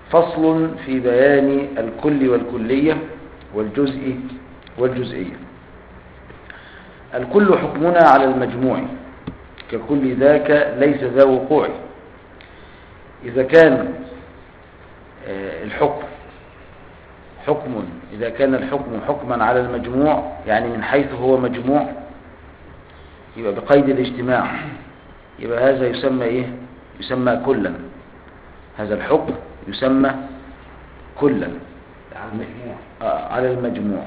فصل في بيان الكل والكلية والجزء والجزئية. الكل حكمنا على المجموع ككل ذاك ليس ذا وقوع. إذا كان الحكم إذا كان الحكم حكما على المجموع، يعني من حيث هو مجموع، يبقى بقيد الاجتماع، يبقى هذا يسمى إيه؟ يسمى كلا. هذا الحكم يسمى كلا على المجموع.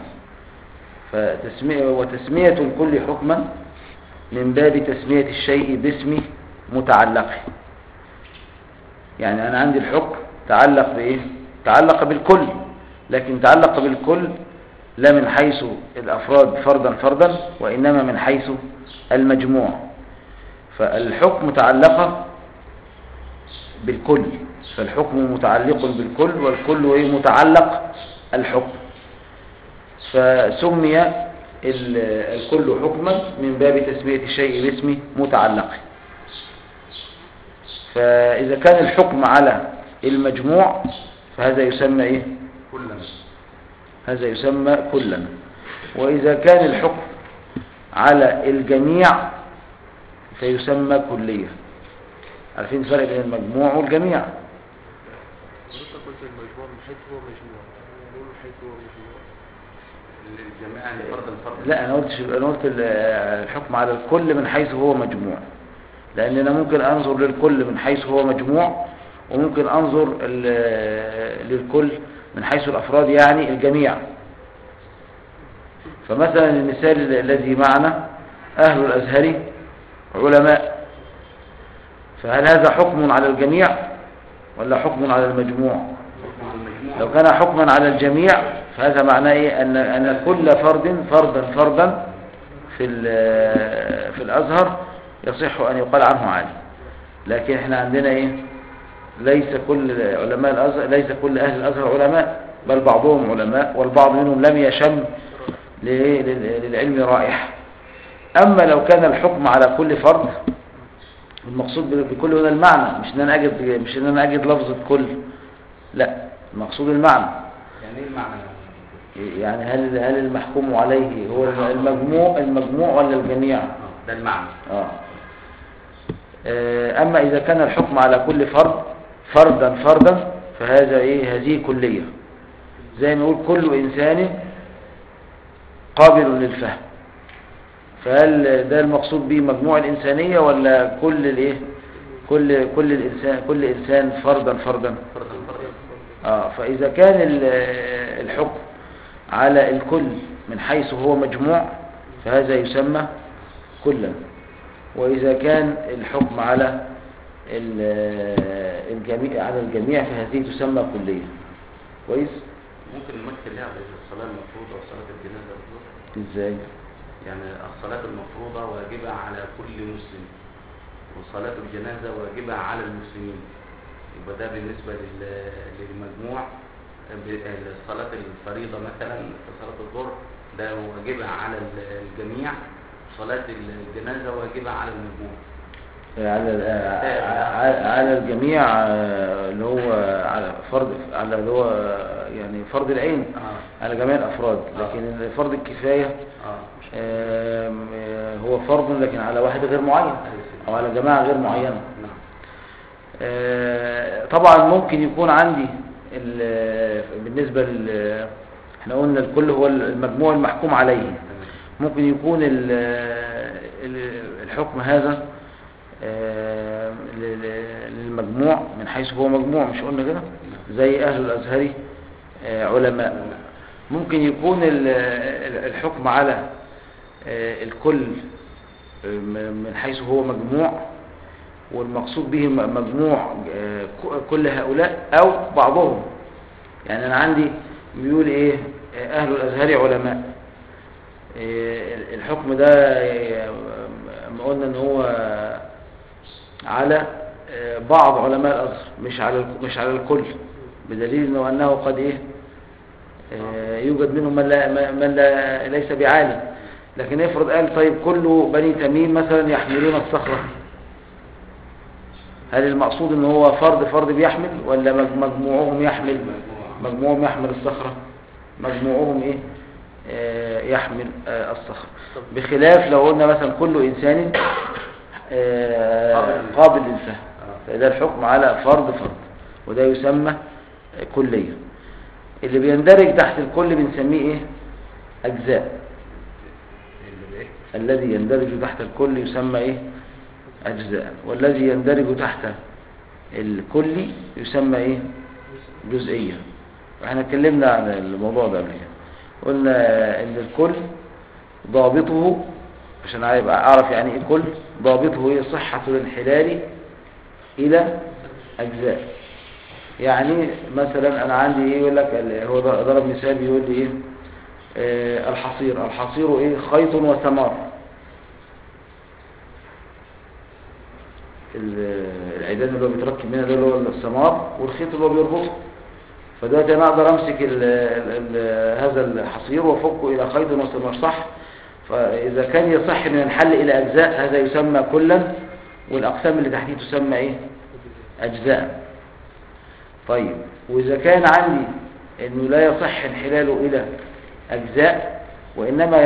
وتسمية الكل حكما من باب تسمية الشيء باسم متعلقه. يعني أنا عندي الحكم تعلق بإيه؟ تعلق بالكل، لكن تعلق بالكل لا من حيث الأفراد فردا فردا، وإنما من حيث المجموع. فالحكم تعلق بالكل، فالحكم متعلق بالكل، والكل متعلق الحكم، فسمي الكل حكما من باب تسمية الشيء باسم متعلقه. فإذا كان الحكم على المجموع فهذا يسمى إيه؟ كلا. هذا يسمى كلا. وإذا كان الحكم على الجميع فيسمى كلية. عارفين الفرق بين المجموع والجميع؟ قلت المجموع من حيث هو مجموع، يعني من حيث هو مجموع الجميع يعني فردا. لا، أنا قلت الحكم على الكل من حيث هو مجموع، لأن أنا ممكن أنظر للكل من حيث هو مجموع، وممكن أنظر للكل من حيث الأفراد، يعني الجميع. فمثلا المثال الذي معنا أهل الأزهر علماء، فهل هذا حكم على الجميع ولا حكم على المجموع؟ لو كان حكما على الجميع فهذا معناه إيه؟ أن كل فردا في الأزهر يصح أن يقال عنه عالم. لكن احنا عندنا إيه؟ ليس كل علماء الأزهر، ليس كل أهل الأزهر علماء، بل بعضهم علماء والبعض منهم لم يشم للعلم رائحة. أما لو كان الحكم على كل فرد، المقصود بكل هنا المعنى، مش ان انا اجد لفظة كل، لا، المقصود المعنى. يعني ايه المعنى؟ يعني هل المحكوم عليه هو المجموع ولا الجميع؟ ده المعنى. أما إذا كان الحكم على كل فردا فهذا إيه؟ هذه كلية. زي ما يقول كل إنسان قابل للفهم، فهل ده المقصود به مجموع الإنسانية ولا كل الإيه؟ كل إنسان فردا. فإذا كان الحكم على الكل من حيث هو مجموع فهذا يسمى كلا. وإذا كان الحكم على الجميع فهذه تسمى كلية. كويس؟ ممكن نمثل لها الصلاة المفروضة وصلاة الجنازة. ازاي؟ يعني الصلاة المفروضة واجبة على كل مسلم، وصلاة الجنازة واجبة على المسلمين. يبقى ده بالنسبة للمجموع. صلاة الفريضة مثلا في صلاة الظهر ده واجبة على الجميع، صلاة الجنازة واجبة على المجموع. على الجميع، اللي هو على اللي هو يعني فرض العين على جميع الأفراد. لكن فرض الكفاية هو فرض لكن على واحد غير معين أو على جماعة غير معينة. طبعا ممكن يكون عندي بالنسبة احنا قلنا الكل هو المجموع المحكوم عليه. ممكن يكون الحكم هذا للمجموع من حيث هو مجموع، مش قلنا كده؟ زي أهل الأزهر علماء. ممكن يكون الحكم على الكل من حيث هو مجموع، والمقصود به مجموع كل هؤلاء أو بعضهم. يعني أنا عندي بيقول إيه؟ أهل الأزهر علماء. الحكم ده ما قلنا ان هو على بعض علماء الازهر، مش على الكل، بدليل انه قد ايه يوجد منهم من لا ليس بعالم. لكن افرض قال طيب كل بني تميم مثلا يحملون الصخرة، هل المقصود ان هو فرد بيحمل ولا مجموعهم يحمل؟ مجموعهم يحمل الصخرة، مجموعهم ايه يحمل الصخرة. بخلاف لو قلنا مثلا كل انسان قابل للفهم، فده الحكم على فرد وده يسمى كلية. اللي بيندرج تحت الكل بنسميه ايه؟ اجزاء. الذي يندرج تحت الكل يسمى ايه؟ اجزاء. والذي يندرج تحت الكل يسمى ايه؟ جزئية. احنا اتكلمنا عن الموضوع ده قبل كده، قلنا ان الكل ضابطه، عشان اعرف يعني ايه كل، ضابطه هي صحة الانحلال الى اجزاء. يعني مثلا انا عندي ايه، يقول لك هو ضرب مثال يقول لي ايه الحصير ايه؟ خيط وثمار. العيدان اللي هو بيتركب منها ده اللي هو الثمار، والخيط اللي هو بيربطه. فدلوقتي انا اقدر امسك هذا الحصير وافكه الى خيط وثمار، صح؟ فاذا كان يصح ان ينحل الى اجزاء هذا يسمى كلا، والاقسام اللي تحتيه تسمى ايه؟ اجزاء. طيب واذا كان عندي انه لا يصح انحلاله الى اجزاء وانما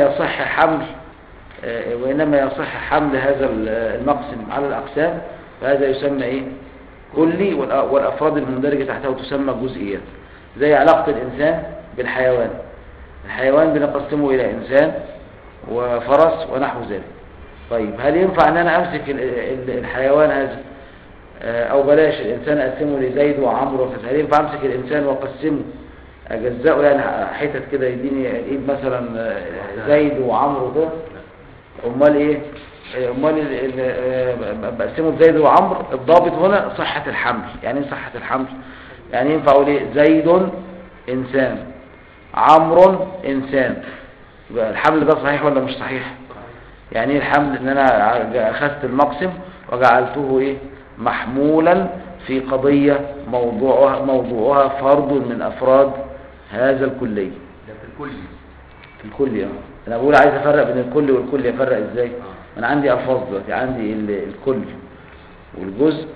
يصح حمل هذا المقسم على الاقسام، فهذا يسمى ايه؟ كلي، والافراد المندرجه تحته تسمى جزئيات. زي علاقه الانسان بالحيوان. الحيوان بنقسمه الى انسان وفرس ونحو ذلك. طيب هل ينفع ان انا امسك الحيوان هذا، او بلاش الانسان اقسمه لزيد وعمرو؟ هل ينفع امسك الانسان واقسمه اجزاءه يعني حتت كده يديني الايد مثلا زيد وعمرو كده؟ امال ايه؟ امال بقسمه بزيد وعمرو. الضابط هنا صحة الحمل. يعني ايه صحة الحمل؟ يعني ينفع اقول ايه؟ زيد انسان، عمرو انسان. الحمل ده صحيح ولا مش صحيح؟ يعني ايه الحمل؟ ان انا اخذت المقسم وجعلته ايه؟ محمولا في قضية موضوعها فرد من افراد هذا الكلي. ده في الكلي. في الكلي انا بقول عايز افرق بين الكل والكلي، افرق ازاي؟ انا عندي الفاظ دلوقتي، عندي الكل والجزء،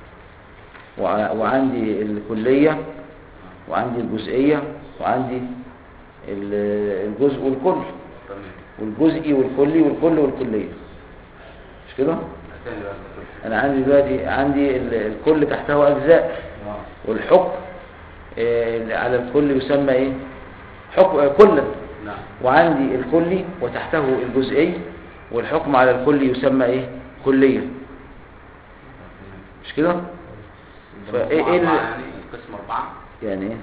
وعندي الكلية، وعندي الجزئية، وعندي الجزء والكل، والجزئي والكلي والكل والكلية. مش كده؟ انا عندي دلوقتي عندي الكل تحته اجزاء، والحكم على الكل يسمى ايه؟ حكم كلا. وعندي الكلي وتحته الجزئي، والحكم على الكل يسمى ايه؟ كلية. مش كده؟ فايه يعني القسم 4 يعني ايه؟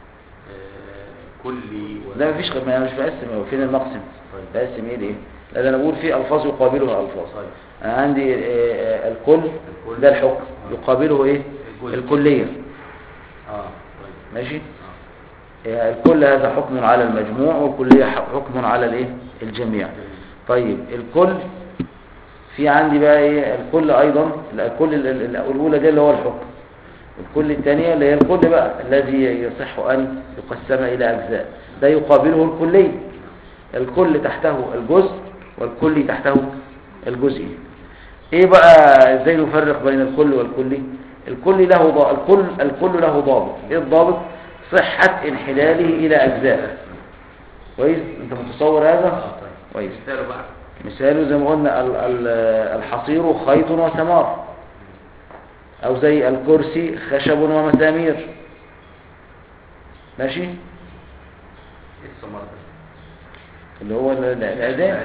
كلي لا مفيش، انا مش بقسم. هو فين المقسم؟ بقسم ايه لايه؟ لا انا بقول في الفاظ يقابلها الفاظ. انا عندي الكل ده الحكم يقابله ايه؟ الكلية. ماشي. الكل هذا حكم على المجموع، والكلية حكم على الايه؟ الجميع. طيب الكل في عندي بقى ايه؟ الكل ايضا، الكل الاولى دي اللي هو الحكم. الكل الثانية اللي هي الكل بقى الذي يصح ان يقسم الى اجزاء، ده يقابله الكلي. الكل تحته الجزء، والكل تحته الجزئي. ايه بقى ازاي نفرق بين الكل والكلي؟ الكل له ضابط. ايه الضابط؟ صحة انحلاله الى اجزاء. كويس؟ انت متصور هذا؟ كويس. مثاله زي ما قلنا الحصير خيط وثمار، او زي الكرسي خشب ومسامير. ماشي؟ الثمار اللي هو الاذان.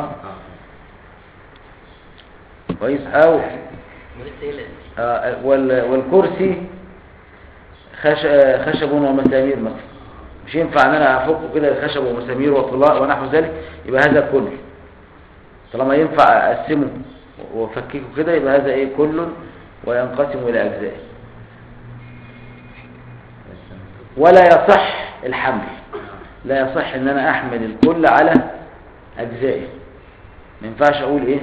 كويس. او والكرسي خشب ومسامير مثلا. مش ينفع ان انا افكه كده خشب ومسامير وطلاء ونحو ذلك، يبقى هذا كل. طالما ينفع اقسمه وافككه كده يبقى هذا ايه؟ كل، وينقسم الى اجزاء. ولا يصح الحمل. لا يصح ان انا احمل الكل على اجزائه. ما ينفعش اقول ايه؟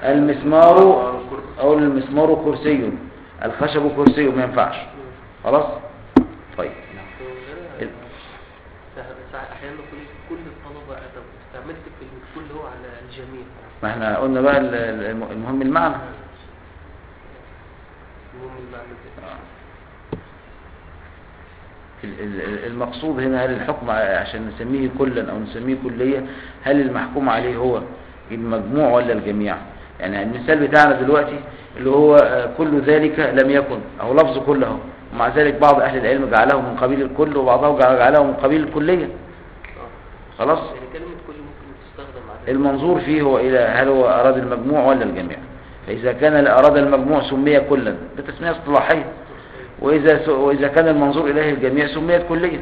المسمار كرسي، الخشب كرسي. ما ينفعش. خلاص. طيب احيانا كل الطلبه استعملت في الكل هو على الجميع. ما احنا قلنا بقى المهم المعنى. مفهوم المعنى ده. المقصود هنا هل الحكم عشان نسميه كلا أو نسميه كلية، هل المحكوم عليه هو المجموع ولا الجميع؟ يعني المثال بتاعنا دلوقتي اللي هو كل ذلك لم يكن، أو لفظ كله، ومع ذلك بعض أهل العلم جعله من قبيل الكل وبعضهم جعله من قبيل الكلية. خلاص؟ يعني كلمة كل ممكن تستخدم على المنظور فيه هو إلى هل هو أراد المجموع ولا الجميع. فإذا كان أراد المجموع سمي كلا، ده تسمية اصطلاحية. وإذا كان المنظور إليه الجميع سميت كلية.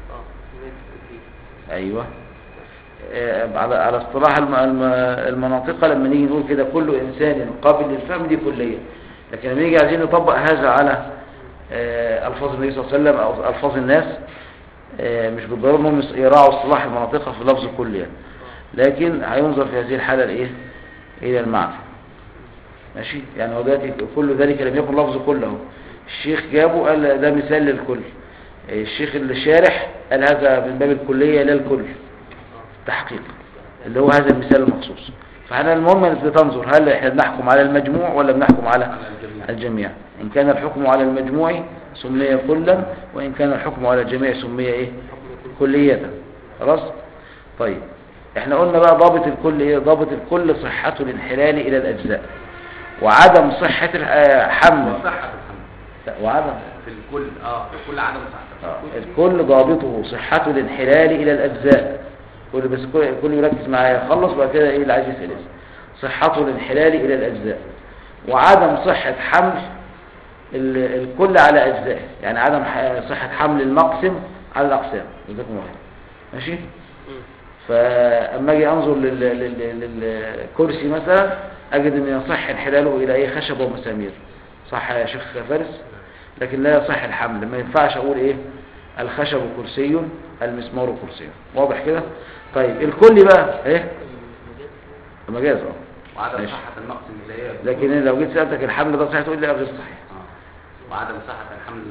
أيوة. على اصطلاح المناطق لما نيجي نقول كده كل إنسان قابل للفهم دي كلية، لكن لما نيجي عايزين نطبق هذا على ألفاظ النبي صلى الله عليه وسلم أو ألفاظ الناس، مش بالضرورة انهم يراعوا اصطلاح المناطق في لفظ كل يعني، لكن هينظر في هذه الحالة الايه الى المعنى. ماشي، يعني هو دلوقتي كل ذلك لم يكن لفظ كله، الشيخ جابه قال ده مثال للكل، الشيخ اللي شارح قال هذا من باب الكلية لا الكل تحقيق، اللي هو هذا المثال المخصوص. فاحنا المهم ان تنظر هل احنا بنحكم على المجموع ولا بنحكم على الجميع. ان كان الحكم على المجموع سمي كلا، وان كان الحكم على الجميع سمي ايه كلية. خلاص. طيب احنا قلنا بقى ضابط الكل ايه؟ ضابط الكل صحة الانحلال الى الاجزاء، وعدم صحة حمل. وعدم في الكل في الكل عدم صحة الكل ضابطه صحة الانحلال الى الاجزاء. بس كل يركز معايا، خلص بقى كده ايه اللي عايز يسأل. صحة الانحلال الى الاجزاء، وعدم صحة حمل الكل على اجزاء، يعني عدم صحة حمل المقسم على الاقسام. جزاكم الله. ماشي. فاما اجي انظر للكرسي مثلا اجد ان يصح انحلاله الى ايه خشب ومسامير، صح يا شيخ فارس؟ لكن لا يصح الحمل، ما ينفعش اقول ايه الخشب كرسي المسمار كرسي. واضح كده؟ طيب الكل بقى ايه مجاز وعدم صحة المقسم اللي هي، لكن لو جيت سألتك الحمل ده صحيح تقول لي غير صحيح. وعدم صحة الحمل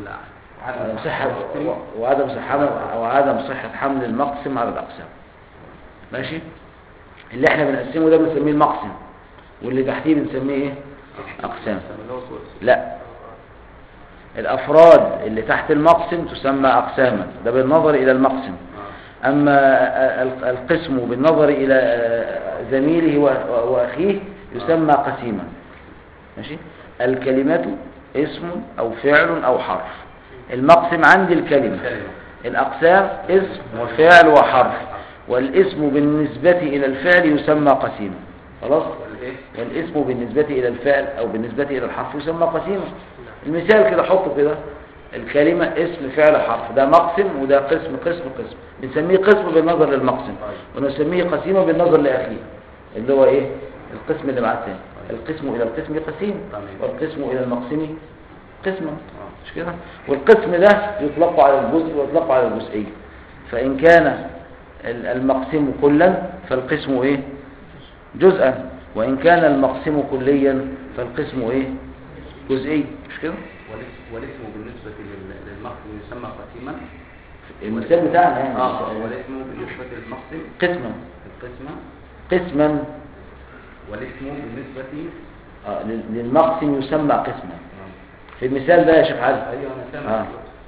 وعدم صحة حمل المقسم على الأقسام. ماشي. اللي احنا بنقسمه ده بنسميه المقسم، واللي تحتيه بنسميه ايه أقسام. لا، الأفراد اللي تحت المقسم تسمى أقساما، ده بالنظر إلى المقسم. أما القسم بالنظر إلى زميله وأخيه يسمى قسيما. ماشي. الكلمة اسم أو فعل أو حرف. المقسم عندي الكلمة، الأقسام اسم وفعل وحرف، والاسم بالنسبة إلى الفعل يسمى قسيما. خلاص. والاسم بالنسبة إلى الفعل أو بالنسبة إلى الحرف يسمى قسيما. المثال كده حطه كده، الكلمة اسم فعل حرف، ده مقسم وده قسم. بنسميه قسم بالنظر للمقسم، ونسميه قسيمة بالنظر لأخيه اللي هو ايه القسم اللي معاه الثاني. القسم إلى القسم قسيم، والقسم إلى المقسم قسما. مش كده؟ والقسم ده يطلق على الجزء ويطلق على الجزئي. فإن كان المقسم كلا فالقسم ايه جزءا، وإن كان المقسم كليا فالقسم ايه جزئي. مش كده؟ والاسم بالنسبة للمقسم يسمى قسيما. المثال بتاعنا يعني والاسم بالنسبة للمقسم قسما. والاسم بالنسبة للمقسم يسمى قسما. في المثال ده يا شيخ علي. ايوه انا سامع.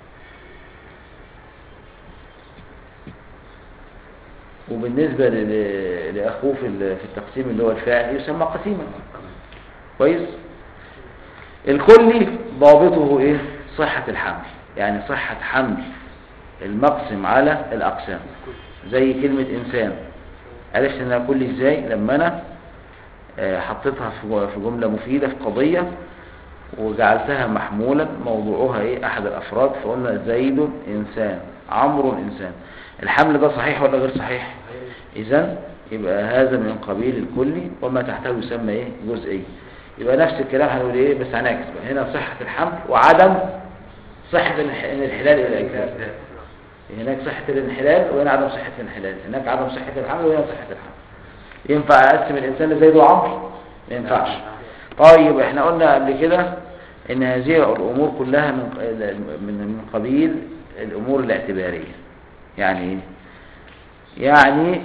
وبالنسبة لأخوه في التقسيم اللي هو الفاعل يسمى قسيما. كويس. الكلي ضابطه ايه صحة الحمل، يعني صحة حمل المقسم على الأقسام. زي كلمة إنسان، عرفت انها كلي ازاي؟ لما انا حطيتها في جملة مفيدة في قضية وجعلتها محمولا موضوعها ايه احد الافراد، فقلنا زيد انسان، عمرو انسان. الحمل ده صحيح ولا غير صحيح؟ اذن يبقى هذا من قبيل الكلي، وما تحته يسمى ايه جزئي. يبقى نفس الكلام هنقول ايه بس هنعكس بقى، هنا صحة الحمل وعدم صحة الانحلال الى الاجزاء. هناك صحة الانحلال وهنا عدم صحة الانحلال، هناك عدم صحة الحمل وهنا صحة الحمل. ينفع اقسم الانسان لزيد وعمرو؟ ما ينفعش. طيب احنا قلنا قبل كده ان هذه الامور كلها من قبيل الامور الاعتبارية. يعني يعني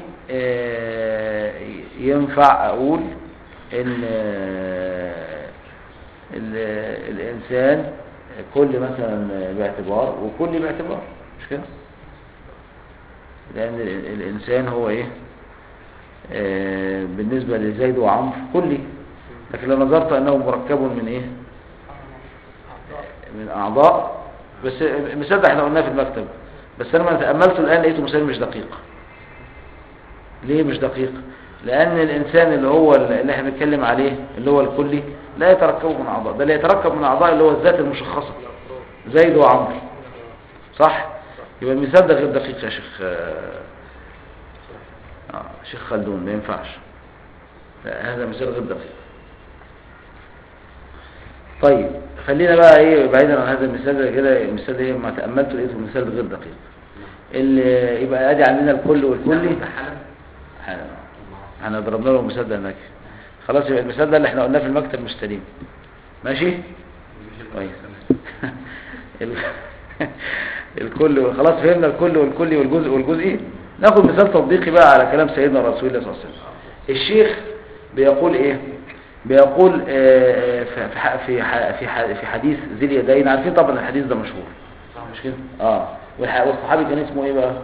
ينفع اقول ان الإنسان كل مثلا باعتبار وكل باعتبار، مش كده؟ لأن الإنسان هو إيه بالنسبة لزيد وعمر كلي، لكن لو نظرت أنه مركب من إيه من أعضاء. بس المثال ده احنا قلناه في المكتب، بس أنا ما تأملته الآن لقيته مثال مش دقيق. ليه مش دقيق؟ لأن الإنسان اللي هو اللي احنا بنتكلم عليه اللي هو الكلي لا يتركب من أعضاء، بل يتركب من أعضاء اللي هو الذات المشخصة زيد وعمر، صح؟ يبقى المثال ده غير دقيق يا شيخ شيخ خلدون، ما ينفعش. لا، هذا مثال غير دقيق. طيب خلينا بقى ايه بعيدا عن هذا المثال ده كده، المثال ده ما تأملته لقيته مثال غير دقيق. اللي يبقى ادي عندنا الكل والكلي احنا ضربنا له المثال ده هناك خلاص. يبقى المثال ده اللي احنا قلناه في المكتب مش سليم، ماشي طيب. الكل خلاص فهمنا، الكل والكلي والجزء والجزئي. ناخد مثال تطبيقي بقى على كلام سيدنا رسول الله صلى الله عليه وسلم. الشيخ بيقول ايه؟ بيقول في حديث ذي اليدين، عارفين طبعا الحديث ده مشهور مش كده؟ والصحابي كان اسمه ايه بقى؟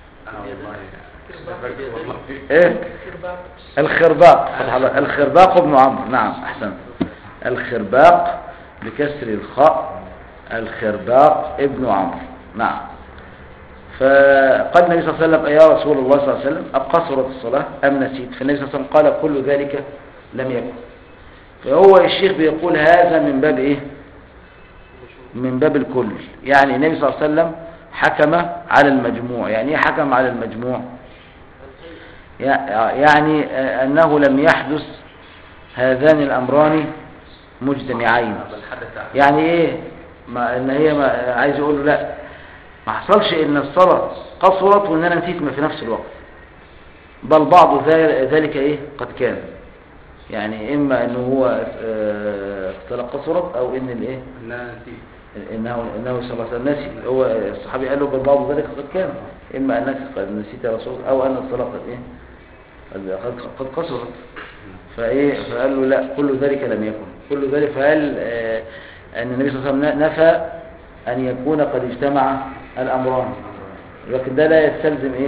ايه؟ الخرباق. الخرباق ابن عمرو. نعم احسنت، الخرباق بكسر الخاء، الخرباق ابن عمرو. نعم. فقال النبي صلى الله عليه وسلم يا رسول الله صلى الله عليه وسلم أقصرت الصلاة أم نسيت؟ فالنبي صلى الله عليه وسلم قال كل ذلك لم يكن. فهو الشيخ بيقول هذا من باب ايه؟ من باب الكل. يعني النبي صلى الله عليه وسلم حكم على المجموع. يعني ايه حكم على المجموع؟ يعني أنه لم يحدث هذان الأمران مجتمعين. يعني ايه؟ ان هي عايز يقول له لا، ما حصلش ان الصلاة قصرت وان انا نسيت في نفس الوقت، بل بعض ذلك ايه قد كان. يعني اما انه هو الصلاة قصرت او ان الايه انه صلى الله عليه وسلم نسي. هو الصحابي قال له بل بعض ذلك قد كان، اما انك قد نسيت يا رسول الله او ان الصلاة قد ايه قد قصرت. فايه فقال له لا كل ذلك لم يكن. كل ذلك فقال ان النبي صلى الله عليه وسلم نفى ان يكون قد اجتمع الامران، لكن ده لا يستلزم ايه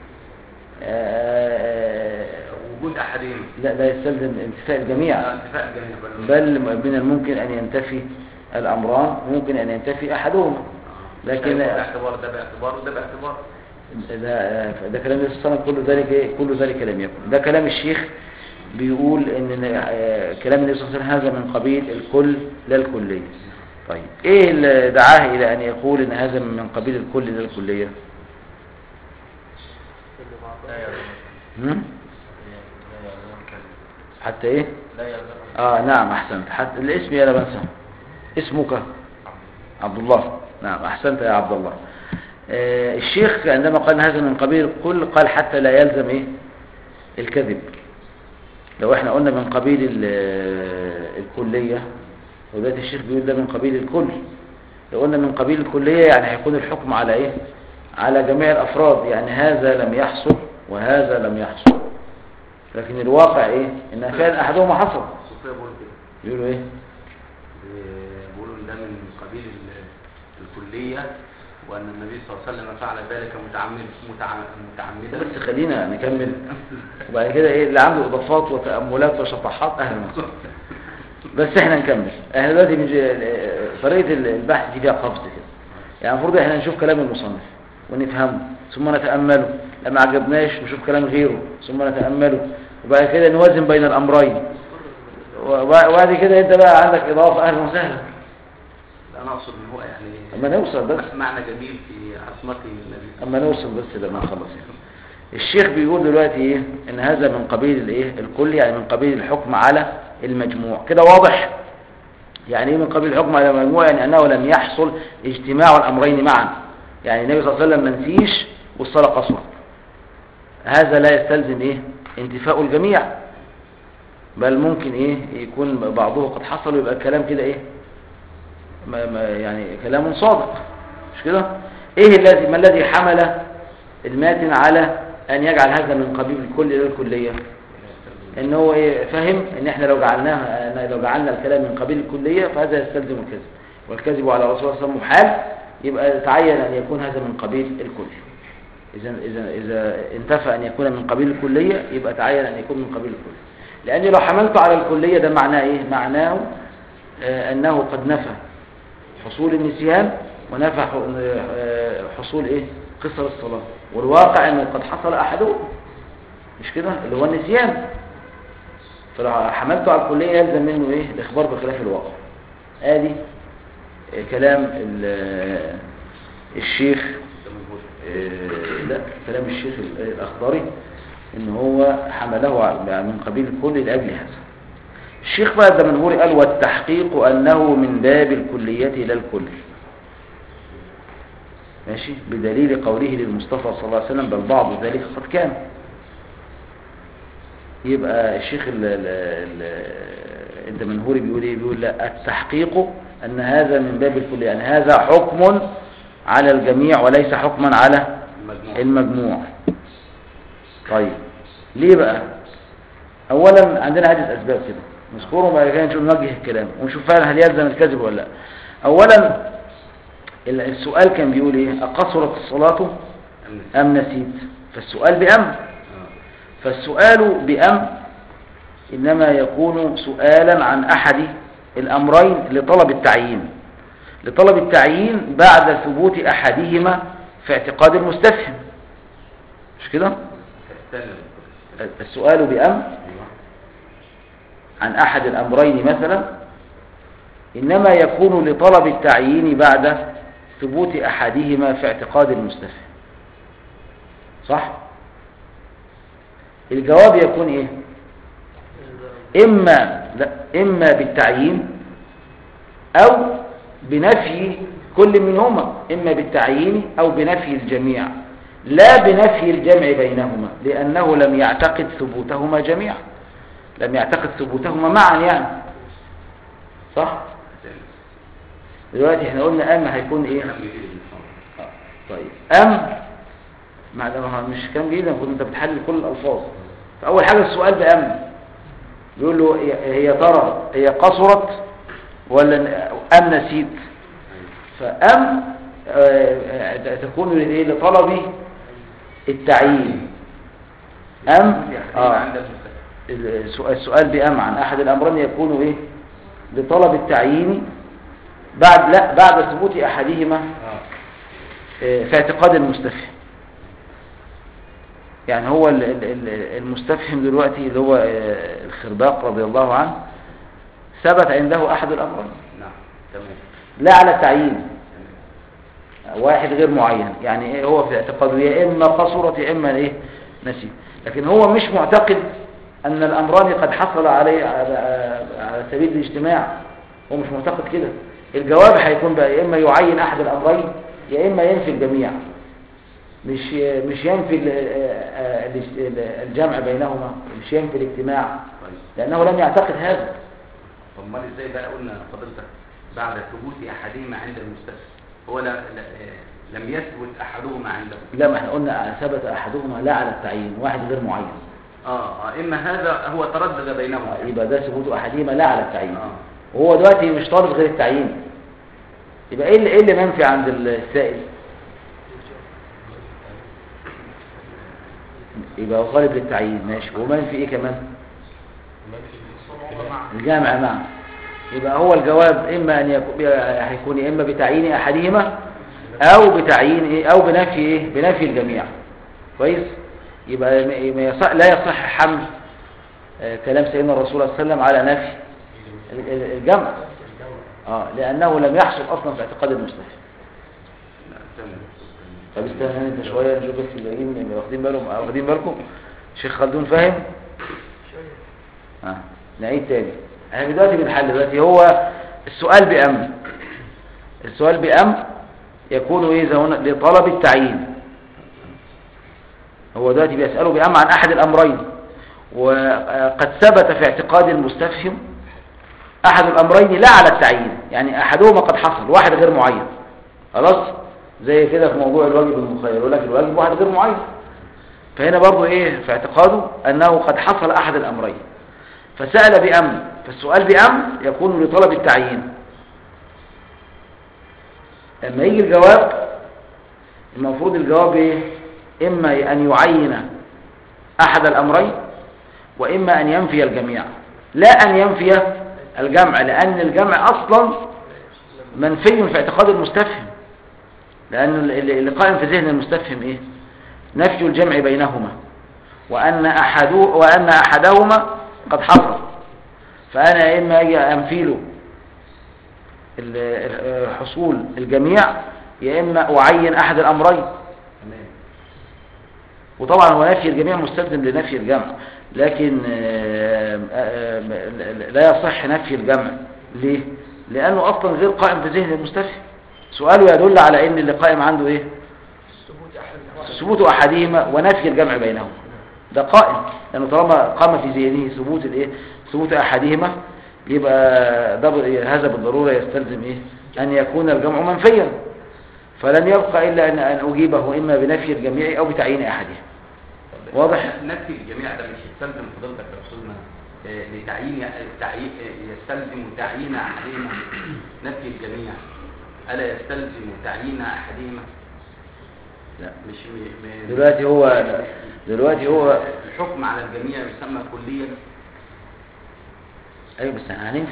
وجود احدهم. لا يستلزم انتفاء الجميع، بل من الممكن ان ينتفي الامران وممكن ان ينتفي احدهما. لكن باعتبار ده باعتبار وده باعتبار. ده كلام النبي صلى الله عليه وسلم كل ذلك ايه كل ذلك لم يكن. ده كلام الشيخ بيقول ان كلام النبي صلى الله عليه وسلم هذا من قبيل الكل لا الكلية. طيب ايه اللي دعاه الى ان يقول ان هذا من قبيل الكل لا الكلية؟ حتى ايه نعم احسنت. حتى الاسم انا بنسى اسمك عبد الله. نعم احسنت يا عبد الله. الشيخ عندما قال هذا من قبيل الكل قال حتى لا يلزم ايه الكذب. لو احنا قلنا من قبيل الكلية ودلوقتي الشيخ بيقول ده من قبيل الكل، لو قلنا من قبيل الكلية يعني هيكون الحكم على ايه على جميع الافراد. يعني هذا لم يحصل وهذا لم يحصل، لكن الواقع ايه ان فعلا احدهما حصل. يقولوا ايه؟ بيقولوا ده من قبيل الكلية وان النبي صلى الله عليه وسلم فعل ذلك متعمدا. بس خلينا نكمل وبعد كده ايه اللي عنده اضافات وتأملات وشطحات اهلا وسهلا. بس احنا نكمل. احنا دلوقتي طريقة البحث دي فيها قفز كده. يعني المفروض احنا نشوف كلام المصنف ونفهمه ثم نتأمله، لما عجبناش نشوف كلام غيره ثم نتأمله، وبعد كده نوازن بين الامرين، وبعد كده انت بقى عندك اضافة اهلا وسهلا. انا اقصد ان هو يعني اما نوصل بس معنى جميل في عصمته النبي. اما نوصل بس لما نخلص يعني. الشيخ بيقول دلوقتي ايه ان هذا من قبيل الايه الكل، يعني من قبيل الحكم على المجموع. كده واضح يعني ايه من قبيل الحكم على المجموع؟ يعني انه لم يحصل اجتماع الامرين معا. يعني النبي صلى الله عليه وسلم ما نسيش والصلاه قصرت، هذا لا يستلزم ايه انتفاء الجميع، بل ممكن ايه يكون بعضه قد حصل ويبقى الكلام كده ايه يعني كلام صادق، مش كده؟ ايه ما الذي حمل الماتن على ان يجعل هذا من قبيل الكل الى الكليه؟ ان هو ايه فهم ان احنا لو جعلنا الكلام من قبيل الكلية فهذا يستلزم الكذب، والكذب على رسول الله صلى الله عليه وسلم محال، يبقى تعين ان يكون هذا من قبيل الكلية. إذا انتفى أن يكون من قبيل الكلية يبقى تعين أن يكون من قبيل الكلية، لأني لو حملته على الكلية ده معناه إيه؟ معناه أنه قد نفى حصول النسيان ونفى حصول إيه؟ قصر الصلاة، والواقع أنه قد حصل أحده، مش كده؟ اللي هو النسيان. فلو حملته على الكلية يلزم منه إيه؟ الإخبار بخلاف الواقع. آدي كلام الشيخ لا كلام الشيخ الأخضري إن هو حمله من قبيل الكل لأجل هذا. الشيخ بقى الدمنهوري قال والتحقيق أنه من باب الكلية لا الكل، ماشي، بدليل قوله للمصطفى صلى الله عليه وسلم بل بعض ذلك قد كان. يبقى الشيخ الدمنهوري بيقول ايه؟ بيقول لا، التحقيق أن هذا من باب الكلية، يعني هذا حكم على الجميع وليس حكما على المجموع. طيب ليه بقى؟ اولا عندنا عدة اسباب كده نذكرهم بعد كده نشوف نوجه الكلام ونشوف فعلا هل يلزم الكذب ولا لا. اولا السؤال كان بيقول ايه؟ اقصرت الصلاة ام نسيت؟ فالسؤال بأم، فالسؤال بأم انما يكون سؤالا عن احد الامرين لطلب التعيين، لطلب التعيين بعد ثبوت أحدهما في اعتقاد المستفهم، مش كده؟ السؤال بأم عن أحد الأمرين مثلا إنما يكون لطلب التعيين بعد ثبوت أحدهما في اعتقاد المستفهم، صح؟ الجواب يكون إيه؟ إما بالتعيين أو بنفي كل منهما، إما بالتعيين أو بنفي الجميع، لا بنفي الجمع بينهما، لأنه لم يعتقد ثبوتهما جميعا، لم يعتقد ثبوتهما معا يعني، صح؟ دلوقتي احنا قلنا أم هيكون إيه؟ طيب مش كان جيدا كنت انت بتحلل كل الألفاظ. فأول حاجة السؤال بأم يقول له هي ترى هي قصرت ولا أم نسيت؟ فأم تكون لطلب التعيين. السؤال بأم عن أحد الأمرين يكون إيه؟ لطلب التعيين بعد ثبوت أحدهما في اعتقاد المستفهم. يعني هو المستفهم دلوقتي اللي هو الخرباق رضي الله عنه ثبت عنده أحد الأمرين، نعم تمام، لا على التعيين، واحد غير معين، يعني إيه؟ هو في اعتقاده يا إما قصرت يا إما إيه؟ نسيت، لكن هو مش معتقد أن الأمران قد حصل عليه على سبيل الاجتماع، هو مش معتقد كده. الجواب هيكون بقى يا إما يعين أحد الأمرين يا إما ينفي الجميع، مش ينفي الجمع بينهما، مش ينفي الاجتماع، لأنه لم يعتقد هذا. طب ما ازاي بقى قلنا فضيلتك بعد ثبوت احدهما عند المستفهم؟ هو لم يثبت احدهما عنده. لا، ما احنا قلنا ثبت احدهما لا على التعيين، واحد غير معين. اما هذا هو تردد بينهما، يبقى ده ثبوت احدهما لا على التعيين. وهو دلوقتي مش طالب غير التعيين، يبقى ايه اللي منفي عند السائل؟ يبقى هو طالب للتعيين، ماشي، ومنفي ايه كمان؟ الجامع معه. يبقى هو الجواب اما ان هيكون اما بتعيين احدهما او بتعيين ايه او بنفي ايه؟ بنفي الجميع. كويس؟ يبقى لا يصح حمل كلام سيدنا الرسول صلى الله عليه وسلم على نفي الجمع، لانه لم يحصل اصلا في اعتقاد المستفهم. طب استنى انت شويه نشوف بس الباقيين واخدين بالكم. الشيخ خلدون فاهم؟ نعيد تاني. احنا دلوقتي بنحل دلوقتي هو السؤال بأم. السؤال بأم يكون ايه لطلب التعيين. هو دلوقتي بيسأله بأم عن احد الامرين، وقد ثبت في اعتقاد المستفهم احد الامرين لا على التعيين، يعني احدهما قد حصل، واحد غير معين. خلاص؟ زي كده في موضوع الواجب المخير، يقول لك الواجب واحد غير معين. فهنا برضو ايه في اعتقاده انه قد حصل احد الامرين، فسأل بأمن، فالسؤال بأمن يكون لطلب التعيين. لما يجي الجواب المفروض الجواب ايه؟ اما ان يعين احد الامرين واما ان ينفي الجميع، لا ان ينفي الجمع، لان الجمع اصلا منفي في اعتقاد المستفهم، لان اللي قائم في ذهن المستفهم ايه؟ نفي الجمع بينهما، وان احدهما قد حصل، فانا اما اجي انفي له حصول الجميع يا اما اعين احد الامرين. وطبعا هو نفي الجميع مستلزم لنفي الجمع، لكن لا يصح نفي الجمع. ليه؟ لانه اصلا غير قائم في ذهن المستفهم. سؤاله يدل على ان اللي قائم عنده ايه؟ ثبوت احدهما ونفي الجمع بينهما، ده قائم، لانه طالما قام في ذهنه ثبوت الايه؟ ثبوت احدهما، يبقى هذا بالضروره يستلزم ايه؟ ان يكون الجمع منفيا، فلن يبقى الا ان اجيبه اما بنفي الجميع او بتعيين احدهم. واضح؟ نفي الجميع ده مش يستلزم فضيلتك يا استاذنا لتعيين يستلزم تعيين احدهما؟ نفي الجميع الا يستلزم تعيين احدهما؟ لا مش دلوقتي هو الحكم على الجميع يسمى كليا. ايوه بس هننفي.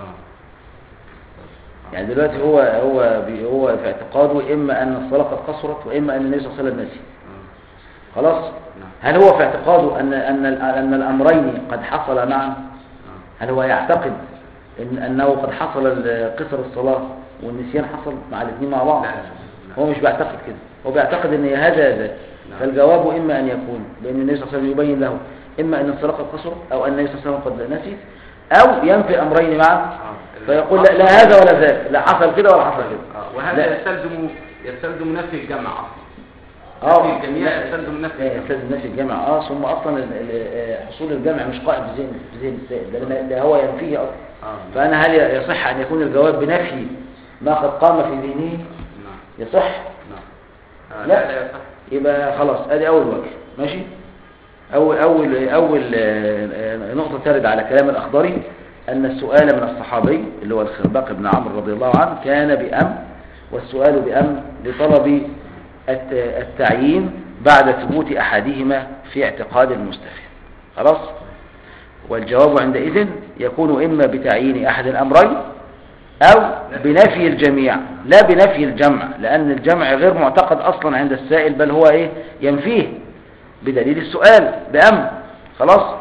يعني دلوقتي هو في اعتقاده اما ان الصلاه قد قصرت واما ان النبي صلى الله عليه وسلم نسي. خلاص؟ هل هو في اعتقاده ان الامرين قد حصل معا؟ هل هو يعتقد انه قد حصل قصر الصلاه والنسيان حصل مع الاثنين مع بعض؟ هو مش بيعتقد كده، هو بيعتقد ان هذا فالجواب اما ان يكون بان النبي صلى الله عليه وسلم يبين له اما ان الصلاه قد قصرت او ان النبي صلى الله عليه وسلم قد نسي، او ينفي الامرين معا فيقول لا هذا ولا ذاك، لا حصل كده ولا حصل كده. وهذا يستلزم نفي الجمع اصلا. نفي الجميع يستلزم نفي الجمع ثم اصلا حصول الجمع مش قائم في ذهن السائل، ده هو ينفيه اصلا. فانا هل يصح ان يكون الجواب بنفي ما قد قام في ذهنه؟ يصح؟ لا يصح. يبقى خلاص ادي اول وجه. ماشي. اول نقطه ترد على كلام الاخضري ان السؤال من الصحابي اللي هو الخرباق بن عمرو رضي الله عنه كان بأمن، والسؤال بأمن لطلب التعيين بعد ثبوت احدهما في اعتقاد المستفهم. خلاص. والجواب عندئذ يكون اما بتعيين احد الامرين او بنفي الجميع، لا بنفي الجمع، لان الجمع غير معتقد اصلا عند السائل، بل هو ايه؟ ينفيه بدليل السؤال بأمن. خلاص.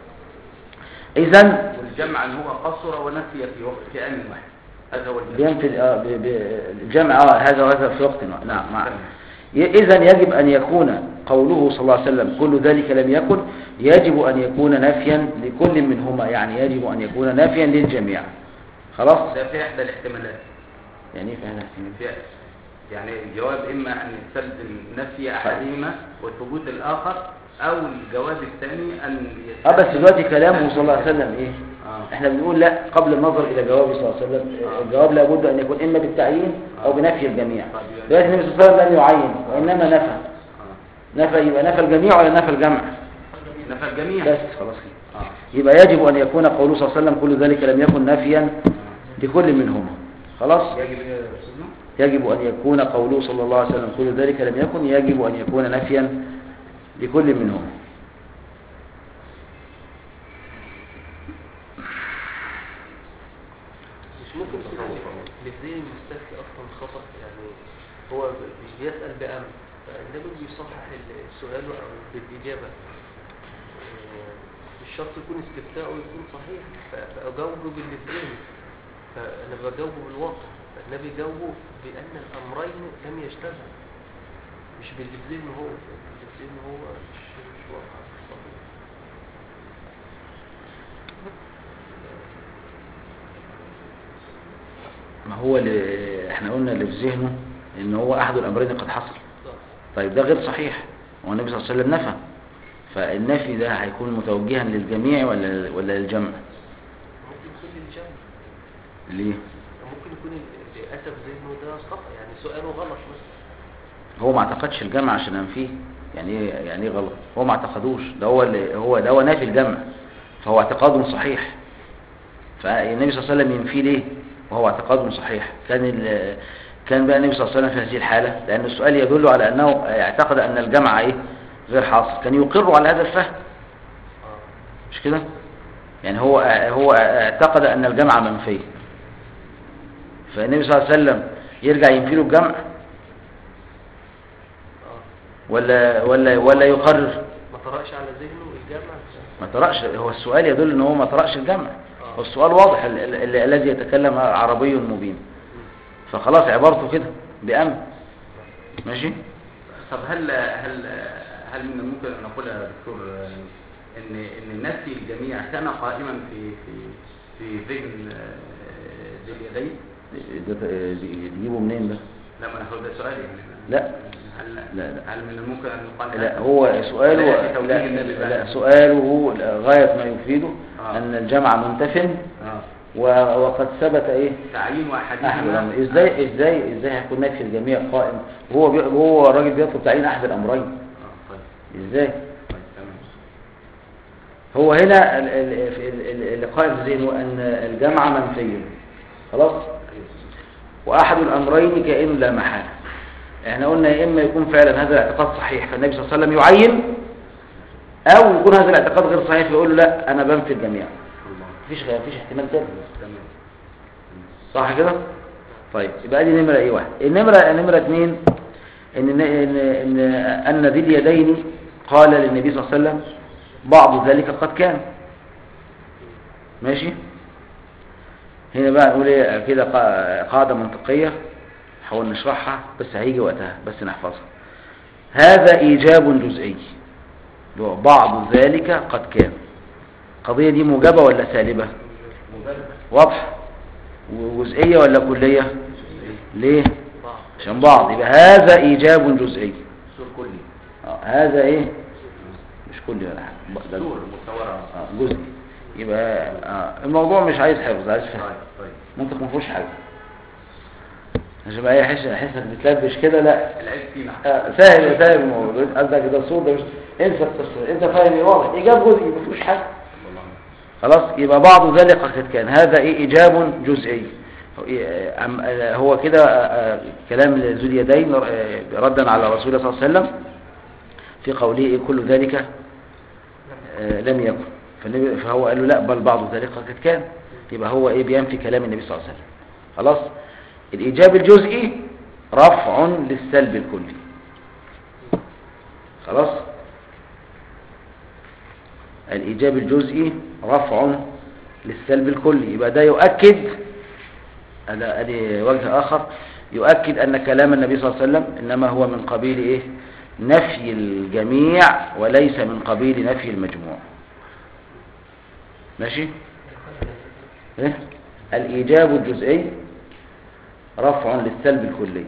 اذن والجمع اللي هو قصر ونفي في آن واحد، هذا هو ينفي الجمع هذا في وقت واحد. نعم. اذن يجب ان يكون قوله صلى الله عليه وسلم كل ذلك لم يكن، يجب ان يكون نافيا لكل منهما، يعني يجب ان يكون نافيا للجميع. خلاص. ده في احدى الاحتمالات. يعني ايه في احدى الاحتمالات؟ يعني الجواب اما ان يستلزم نفي احدهما وثبوت الاخر، او الجواب الثاني ان يستلزم بس دلوقتي كلامه صلى الله عليه وسلم ايه؟ احنا بنقول لا، قبل النظر الى جوابه صلى الله عليه وسلم الجواب لابد ان يكون اما بالتعيين او بنفي الجميع. دلوقتي النبي صلى الله عليه وسلم لم يعين وانما نفى، يبقى نفى الجميع ولا نفى الجمع؟ نفى الجميع بس. خلاص كده. يبقى يجب ان يكون قوله صلى الله عليه وسلم كل ذلك لم يكن نافيا لكل منهما. خلاص. يجب أن يكون قوله صلى الله عليه وسلم كل ذلك لم يكن، يجب أن يكون نفيا لكل منهم. مش ممكن للذهن المستفتي أصلا خطأ، يعني هو مش بيسأل بأمن، فالنبي بيصحح السؤال أو بالإجابة، مش شرط يكون استفتاء ويكون صحيح، فأجاوبه بالذهن، فأنا بجاوبه بالواقع، فالنبي جاوبه بأن الأمرين لم يجتمع، مش بالذهن هو، بالذهن هو مش واقع صحيح. ما هو اللي احنا قلنا اللي في ذهنه ان هو احد الامرين قد حصل. طيب ده غير صحيح، هو النبي صلى الله عليه وسلم نفى، فالنفي ده هيكون متوجها للجميع ولا للجمع؟ ممكن يكون للجمع. ليه؟ ممكن يكون اللي أتى بذهنه ده خطأ، يعني سؤاله غلط مثلا. هو ما اعتقدش الجمع عشان انفيه. يعني ايه غلط؟ هو ما اعتقدوش، ده هو نافي الجمع، فهو اعتقاد صحيح. فالنبي صلى الله عليه وسلم ينفيه ليه وهو اعتقاد صحيح؟ كان بقى النبي صلى الله عليه وسلم في هذه الحالة، لأن السؤال يدل على أنه اعتقد أن الجمع غير حاصل، كان يقر على هذا الفهم، مش كده؟ يعني هو اعتقد أن الجمع منفي، فالنبي صلى الله عليه وسلم يرجع ينفي له الجمع ولا يقرر؟ ما طرقش على ذهنه الجمع. ما طرقش، هو السؤال يدل ان هو ما طرقش الجمع. والسؤال واضح، الذي يتكلم عربي مبين، فخلاص عبارته كده بأمن. ماشي. طب هل من الممكن ان نقول يا دكتور ان نفي الجميع كان قائما في ذهن ذي اليدين؟ يجيبه منين ده؟ لا، ما انا ده سؤال يعني. لا. هل من الممكن ان يقال؟ لا، هو سؤاله غاية ما يفيده ان الجمع منتف، وقد ثبت تعيين احدهما. ازاي هيكون نفي الجميع قائم وهو الراجل بيطلب تعيين احد الامرين؟ طيب ازاي؟ طيب تمام. هو هنا اللي قائم في ذهنه ان الجمع منفي، خلاص، واحد الامرين كائن لا محاله. احنا قلنا يا اما يكون فعلا هذا الاعتقاد صحيح فالنبي صلى الله عليه وسلم يعين، او يكون هذا الاعتقاد غير صحيح فيقول له لا انا بنفي الجميع. مفيش احتمال تاني، صح كده؟ طيب يبقى دي نمره ايه واحد. النمره اثنين ان ذي اليدين قال للنبي صلى الله عليه وسلم بعض ذلك قد كان. ماشي. هنا بقى نقول ايه كده قاعده منطقيه حاول نشرحها، بس هيجي وقتها، بس نحفظها. هذا إيجاب جزئي، بعض ذلك قد كان. القضية دي موجبة ولا سالبة؟ واضح. وجزئية ولا كلية؟ ليه؟ عشان بعض، يبقى هذا إيجاب جزئي. هذا ايه؟ مش كلي ولا حاجة، ده جزئي. يبقى الموضوع مش عايز حفظ، عايز فهم. منطق ما فيهوش حاجة، عشان بقى يحسك بتلبش كده. لا، فاهم الموضوع، قصدك ده الصوت ده مش انسى القصه، انت فاهم واضح. ايجاب جزئي ما فيهوش حاجه، خلاص. يبقى بعض ذلك قد كان، هذا ايجاب جزئي. هو كده كلام ذو اليدين ردا على رسول الله صلى الله عليه وسلم في قوله كل ذلك لم يكن، فهو قال له لا، بل بعض ذلك قد كان. يبقى هو بينفي كلام النبي صلى الله عليه وسلم. خلاص. الإيجاب الجزئي رفع للسلب الكلي، خلاص. الإيجاب الجزئي رفع للسلب الكلي، يبقى ده يؤكد، ادي وجه آخر يؤكد أن كلام النبي صلى الله عليه وسلم إنما هو من قبيل نفي الجميع وليس من قبيل نفي المجموع. ماشي. الإيجاب الجزئي رفع للسلب الكلي.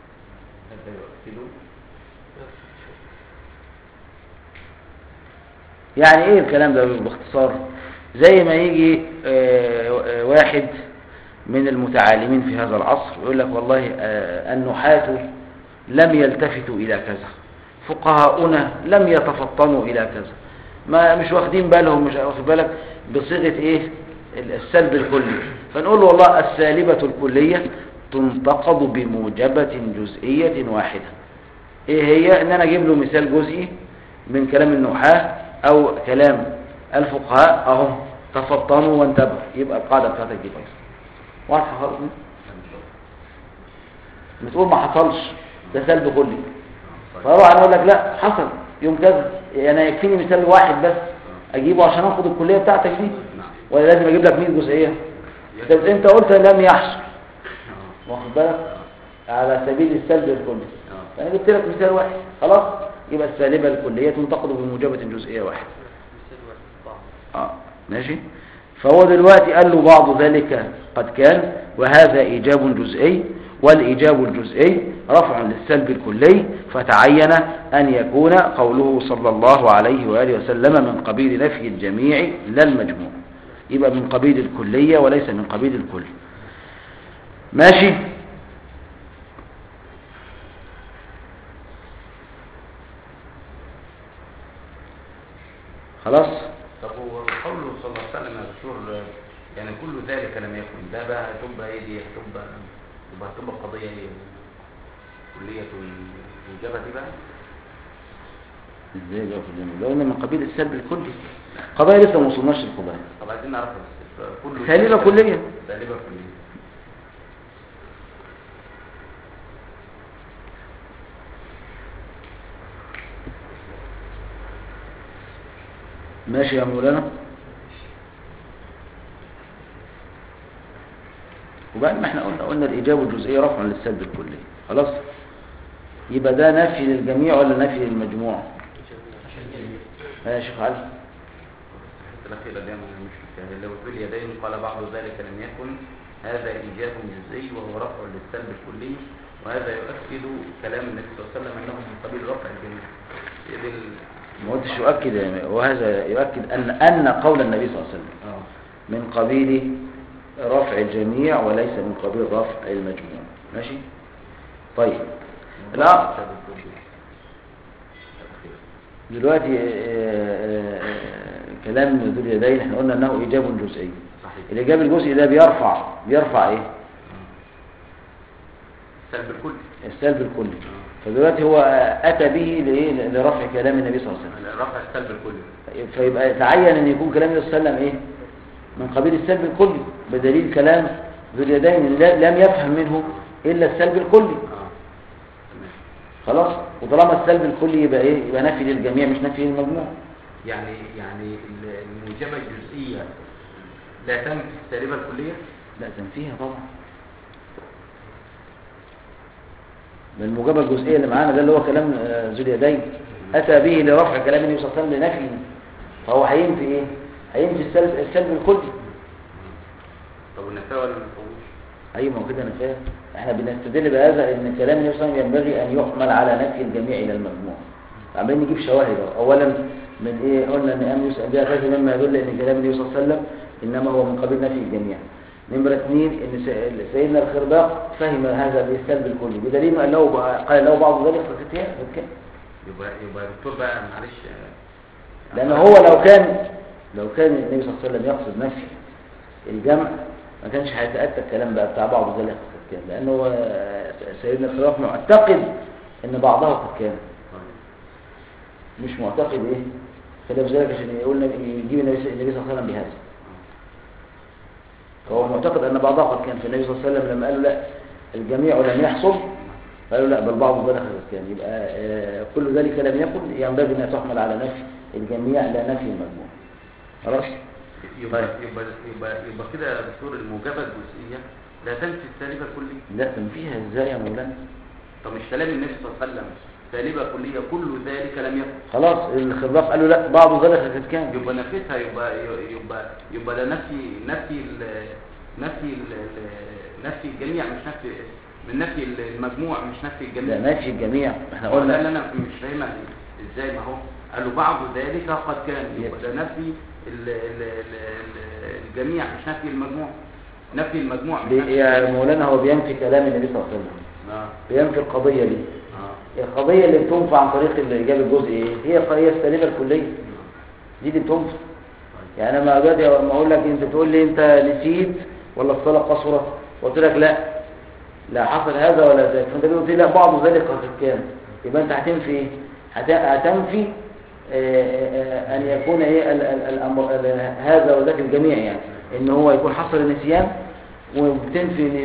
يعني ايه الكلام ده باختصار؟ زي ما يجي واحد من المتعالمين في هذا العصر يقول لك والله النحاة لم يلتفتوا الى كذا، فقهاؤنا لم يتفطنوا الى كذا، ما مش واخدين بالهم، مش واخد بالك بصيغة السلب الكلي. فنقول له والله السالبة الكلية تنتقض بموجبة جزئية واحدة. ايه هي؟ ان انا اجيب له مثال جزئي من كلام النحاة او كلام الفقهاء اهو تفطنوا وانتبهوا، يبقى القاعدة بتاعتك دي بس واضحة خالص. بتقول ما حصلش ده سلب كلي، فطبعا اقول لك لا حصل يوم كذا، يعني يكفيني مثال واحد بس اجيبه عشان اخد الكلية بتاعتك دي، ولا لازم اجيب لك 100 جزئية؟ طب انت قلت لم يحصل، واخد بالك، على سبيل السلب الكلي، فانا جبت لك مثال واحد خلاص. يبقى السالبة الكلية تنتقد بموجبة جزئية واحدة. ماشي. فهو دلوقتي قال له بعض ذلك قد كان، وهذا إيجاب جزئي، والإيجاب الجزئي رفع للسلب الكلي، فتعين أن يكون قوله صلى الله عليه وآله وسلم من قبيل نفي الجميع لا المجموع، يبقى من قبيل الكلية وليس من قبيل الكل. ماشي. خلاص. طب وقوله صلى الله عليه وسلم يا دكتور يعني كل ذلك لم يكن، ده بقى هتبقى ايه دي؟ هتبقى قضية ايه؟ كلية الإجابة دي بقى؟ ازاي بقى في الجميع؟ لو قلنا من قبيل السلب الكلي، قضايا لسه ما وصلناش للقضايا. طب عايزين نعرف بس كل سالبة كلية. سالبة كلية. ماشي يا مولانا. وبعد ما احنا قلنا الإجابة الجزئية رفع للسلب الكلي، خلاص. يبقى ده نفي للجميع ولا نفي للمجموع؟ يا شيخ علي. الأخيرة دي مش مشكلة. لو في اليدين قال بعض ذلك لم يكن، هذا إيجاب جزئي وهو رفع للسلب الكلي، وهذا يؤكد كلام النبي صلى الله عليه وسلم أنه من قبيل رفع الجميع. ما قلتش يؤكد، وهذا يؤكد أن قول النبي صلى الله عليه وسلم من قبيل رفع الجميع وليس من قبيل رفع المجموع. ماشي. طيب لا دلوقتي كلام ذو اليدين احنا قلنا انه ايجاب جزئي. الايجاب الجزئي ده بيرفع ايه؟ السلب الكلي. السلب الكلي. فدلوقتي هو اتى به لرفع كلام النبي صلى الله عليه وسلم، رفع السلب الكلي. فيبقى تعين ان يكون كلام النبي صلى الله عليه وسلم ايه؟ من قبيل السلب الكلي، بدليل كلام ذو اليدين لم يفهم منه الا السلب الكلي. خلاص. وطالما السلب الكلي يبقى ايه؟ يبقى نفي للجميع مش نفي للمجموع. يعني الموجبة الجزئية لا تنفي السالبة الكلية؟ لا تنفيها طبعا. الموجبة الجزئية اللي معانا ده اللي هو كلام ذو اليدين أتى به لرفع كلام النبي صلى الله عليه وسلم لنفيه، فهو هينفي ايه؟ هينفي السلب الكلي. طب والنفاء ولا الفوز؟ ايوه ما هو كده نفاه. احنا بنستدل بهذا ان كلام النبي صلى الله عليه وسلم ينبغي ان يحمل على نفي الجميع الى المجموع. عمالين نجيب شواهد. اولا من ايه؟ قلنا ان ام يسأل بها كذا مما يدل ان كلام النبي صلى الله عليه وسلم انما هو من قبيل نفي الجميع. نمرة 2 ان سيدنا الخرباق فهم هذا بالسلب الكلي بدليل ما قال له بعض ذلك فكتير. يبقى دكتور بقى معلش، لان هو لو كان النبي صلى الله عليه وسلم يقصد نفي الجمع ما كانش هيتأتى الكلام بقى بتاع بعض ذلك قد كان، لأنه سيدنا الخلاف معتقد ان بعضها قد كان، مش معتقد ايه خلاف ذلك عشان يقول يجيب النبي صلى الله عليه وسلم بهذا. فهو معتقد ان بعضها قد كان، فالنبي صلى الله عليه وسلم لما قالوا لا الجميع لم يحصل قالوا لا بل بعض ذلك قد كان، يبقى كل ذلك لم يكن ينبغي ان تحمل على نفي الجميع لا نفي المجموع. خلاص. يبقى كده يا دكتور الموجبة الجزئية لا تنفي السالبة الكلية. لا تنفيها ازاي يا مولانا؟ طب مش كلام النبي صلى الله عليه وسلم سالبة كلية كل ذلك لم يكن؟ خلاص الخلاف قالوا لا بعض ذلك قد كان، يبقى نفيتها. يبقى ده نفي الجميع مش نفي من نفي المجموع مش نفي الجميع. لا نفي الجميع احنا قلنا. لا انا مش فاهمها ازاي. ما هو قالوا بعض ذلك قد كان، يبقى ده نفي الجميع مش نفي المجموع. نفي المجموع مش نفي يا مولانا هو بينفي كلام النبي صلى الله عليه وسلم. بينفي القضية دي. القضية اللي بتنفع عن طريق الإجابة الجزئي هي قضية السالبة الكلية دي بتنفع. يعني انا ما اقول لك انت تقول لي انت نسيت ولا الصلاة قصرت، قلت لك لا حصل هذا ولا ذاك، فانت قلت لي لا بعض ذلك قد كان، يبقى انت هتنفي ايه؟ هتنفي ان يكون ايه الامر هذا وذاك الجميع، يعني ان هو يكون حصل النسيان، وبتنفي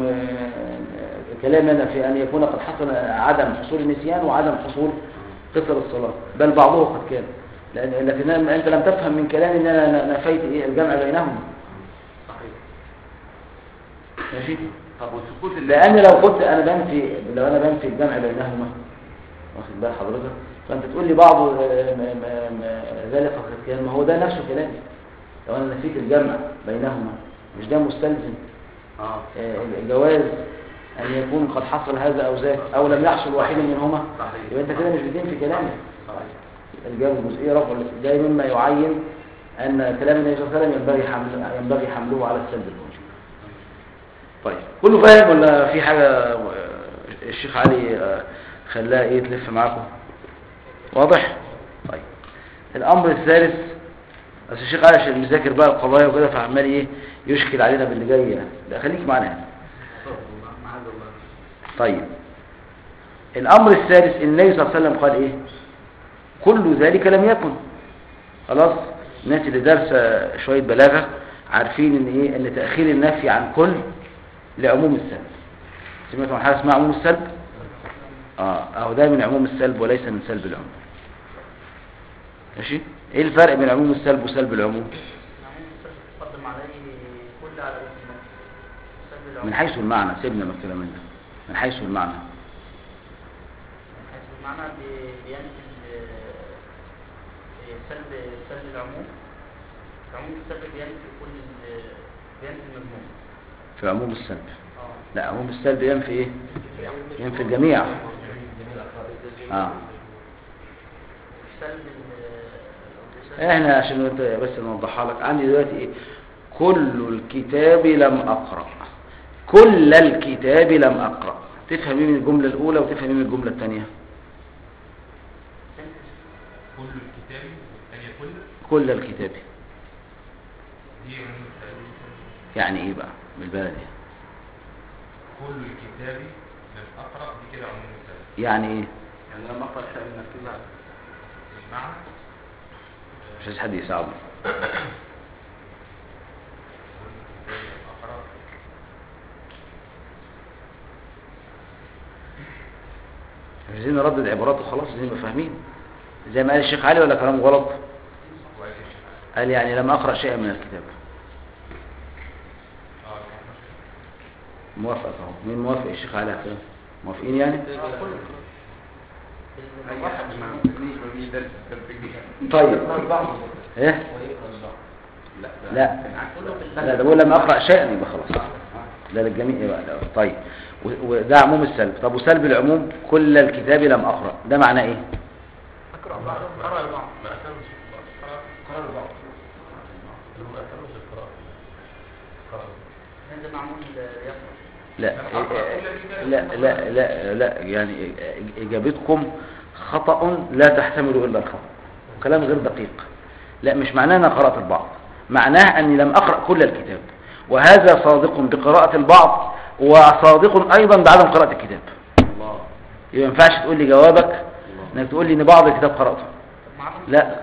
كلامنا في ان يكون قد حصل عدم حصول النسيان وعدم حصول قصر الصلاة، بل بعضه قد كان. لكن انت لم تفهم من كلامي ان انا نفيت ايه الجمع بينهم. صحيح. ماشي. طب وسكوت لان لو انا بنفي الجمع بينهما، واخد بال حضرتك، فانت تقول لي بعض ذلك قد كان، ما هو ده نفسه كلامي. لو انا نفيت الجمع بينهما مش ده مستلزم جواز ان يكون قد حصل هذا او ذاك او لم يحصل واحد منهما؟ يبقى انت كده مش بتنفي كلامي. الجواب الجزئي رفع ده مما يعين ان كلام النبي صلى الله عليه وسلم ينبغي حمله على السلب الوجه. طيب كله فاهم ولا في حاجه الشيخ علي خلاه ايه تلف معاكم؟ واضح؟ طيب الامر الثالث، بس الشيخ علي عشان مذاكر بقى القضايا وكده فعمال ايه يشكل علينا باللي جاي يعني. لا خليك معانا يعني. طيب الامر الثالث النبي صلى الله عليه وسلم قال ايه؟ كل ذلك لم يكن. خلاص الناس اللي دارسه شويه بلاغه عارفين ان ايه، ان تاخير النفي عن كل لعموم السلب. سمعتوا عن حاجه اسمها عموم السلب؟ اهو ده من عموم السلب وليس من سلب العموم. ماشي. ايه الفرق بين عموم السلب وسلب العموم؟ تقدم عليه كل على اسمه سلب العموم. من حيث المعنى سيبنا من الكلام ده. من حيث المعنى من حيث المعنى بينفي سلب العموم. عموم السلب بينفي المضمون. في عموم السلب. لا عموم السلب ينفي ايه؟ ينفي الجميع. احنا عشان بس نوضحها لك، عندي دلوقتي ايه؟ كل الكتاب لم اقرأ. كل الكتاب لم اقرأ. تفهم ايه من الجملة الاولى وتفهم ايه من الجملة الثانية؟ كل الكتاب الثانية كل الكتاب دي عموم السلب. يعني ايه بقى بالبلدي؟ كل الكتاب لم اقرأ دي كده عموم السلب. يعني ايه؟ يعني لما اقرأ شيء من الكتاب المعنى مش عايز حد يساعده. مش عايزين نردد عبارات وخلاص، عايزين نبقى فاهمين زي ما قال الشيخ علي ولا كلام غلط؟ قال يعني لم اقرأ شيئا من الكتاب. موافق اهو. مين موافق؟ الشيخ علي كده موافقين يعني؟ طيب ايه؟ لا لا ده بقول لما اقرأ شيئا يبقى خلاص. ده للجميع يبقى ده. طيب وده عموم السلب. طب وسلب العموم كل الكتاب لم اقرأ ده معناه ايه؟ اقرأ بعض قرأ البعض ما أتمش قرأ البعض ما أتمش القراءة هذا معمول يقرأ. لا لا لا لا لا يعني اجابتكم خطأ لا تحتمل الا الخطأ. كلام غير دقيق. لا مش معناه انا قرأت البعض، معناه اني لم اقرأ كل الكتاب، وهذا صادق بقراءة البعض وصادق ايضا بعدم قراءة الكتاب. الله. يبقى ما ينفعش تقول لي جوابك انك تقول لي ان بعض الكتاب قرأته. لا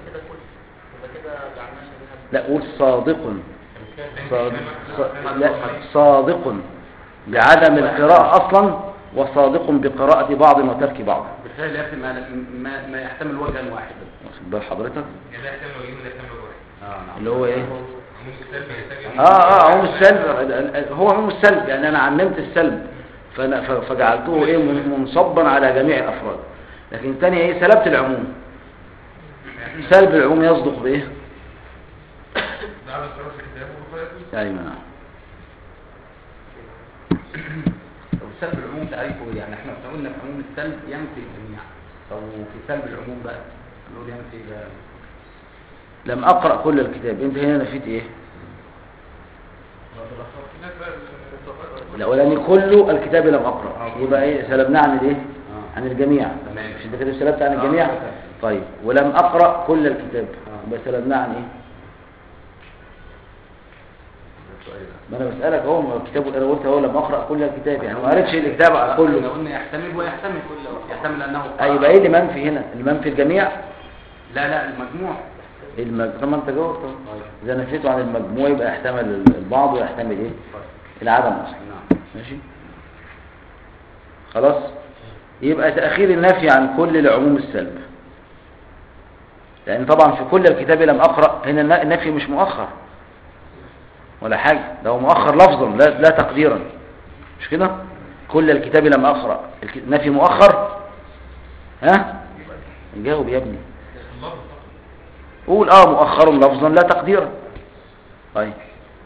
لا قول صادق. لا صادق بعدم القراءة اصلا وصادق بقراءة بعض وترك بعض. بالتالي يأتي ما يحتمل وجها واحدا. واخد بال حضرتك؟ يعني ده يحتمل وجهين وده يحتمل وجه واحد. نعم. اللي هو ايه؟ عموم السلب يحتمل عموم السلب. هو عموم السلب يعني انا عممت السلب فجعلته ايه منصبا على جميع الافراد. لكن الثانيه ايه؟ سلبت العموم. سلب العموم يصدق بايه؟ ده على قراءة الكتاب وقراءة ايوه نعم. طب سلب العموم تعريفه يعني احنا قلنا في عموم السلب ينفي الجميع. طب في سلب العموم بقى نقول ينفي بقى. لم اقرأ كل الكتاب. انت هنا نفيت ايه؟ الاولاني كل الكتاب لم اقرأ يبقى ايه؟ سلبناه عن الايه؟ عن الجميع. مش انت كده سلبت عن الجميع؟ طيب ولم اقرأ كل الكتاب يبقى سلبناه عن ايه؟ ما انا بسألك اهو الكتاب. انا قلت اهو لم اقرأ كل الكتاب يعني ما قريتش الكتاب كله. احنا قلنا يحتمل ويحتمل يحتمل انه يبقى ايه اللي منفي هنا؟ اللي منفي الجميع؟ لا المجموع. طب ما انت جاوبت اهو. اذا نفيته عن المجموع يبقى يحتمل البعض ويحتمل ايه؟ العدم اصلا. ماشي خلاص. يبقى تأخير النفي عن كل لعموم السلب، لأن طبعا في كل الكتاب لم أقرأ هنا النفي مش مؤخر ولا حاجة، ده هو مؤخر لفظا لا تقديرا. مش كده؟ كل الكتاب لم أقرأ النفي مؤخر. ها؟ جاوب يا ابني. قول مؤخر لفظا لا تقديرا. طيب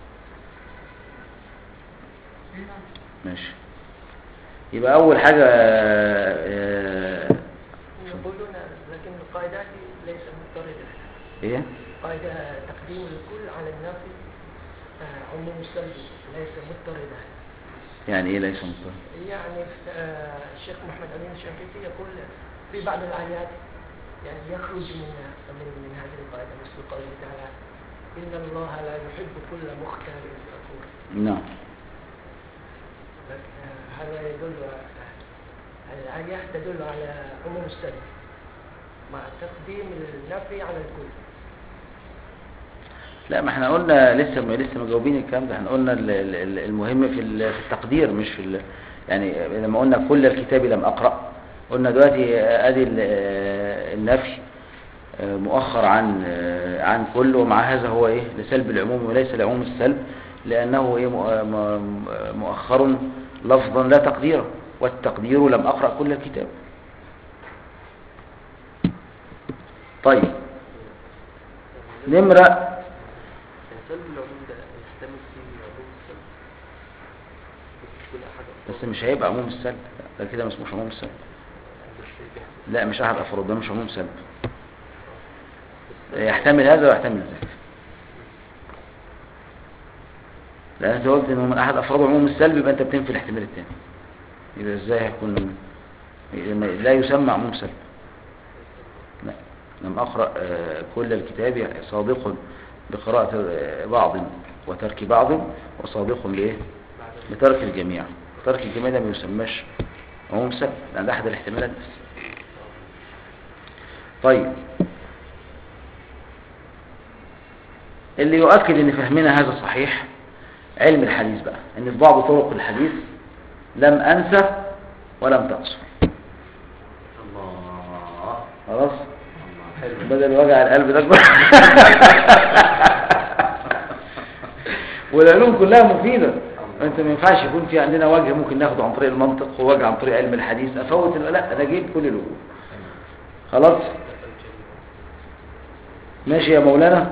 ماشي. يبقى أول حاجة يقولون لكن القاعدة ليس مضطردة. إيه؟ قاعدة تقديم الكل على النافي عموم السلب ليس مضطردة. يعني إيه ليس مضطردة؟ يعني الشيخ محمد أمين الشنقيطي يقول في بعض الآيات يعني يخرج من هذه القاعدة مثل قوله تعالى إن الله لا يحب كل مختال فخور. نعم. هذا يدل الآية تدل على عموم السلب مع تقديم النفي على الكل. لا، ما احنا قلنا لسه مجاوبين الكلام ده. احنا قلنا المهم في التقدير، مش في يعني لما قلنا كل الكتاب لم أقرأ، قلنا دلوقتي ادي النفي مؤخر عن كل، ومع هذا هو ايه لسلب العموم وليس لعموم السلب، لأنه ايه مؤخر لفظا لا تقديرا، والتقدير لم أقرأ كل الكتاب. طيب نمرة. سلب العموم ده يحتمل فيه عموم السلب كل أحد بس مش هيبقى عموم السلب، ده كده ما اسموش عموم السلب. لا، مش أحد أفراد، ده مش عموم سلب. يحتمل هذا ويحتمل ذاك، لأن أنت قلت إنه من أحد أفراد عموم السلب، يبقى أنت بتنفي الاحتمال الثاني. يبقى إزاي هيكون لا يسمى عموم سلب؟ لا، لم أقرأ كل الكتاب صادق بقراءة بعض وترك بعض، وصادق بإيه؟ بترك الجميع. ترك الجميع ده ما يسمىش عموم سلب، لأن ده أحد الاحتمالات بس. طيب، اللي يؤكد ان فهمنا هذا صحيح علم الحديث بقى، ان في بعض طرق الحديث لم انسى ولم تقصر. الله. خلاص، حلو. بدل وجع القلب ده والعلوم كلها مفيدة. انت ما ينفعش يكون في عندنا وجه ممكن ناخده عن طريق المنطق ووجه عن طريق علم الحديث افوت. لا، انا جيب كل الوجوه. خلاص ماشي يا مولانا.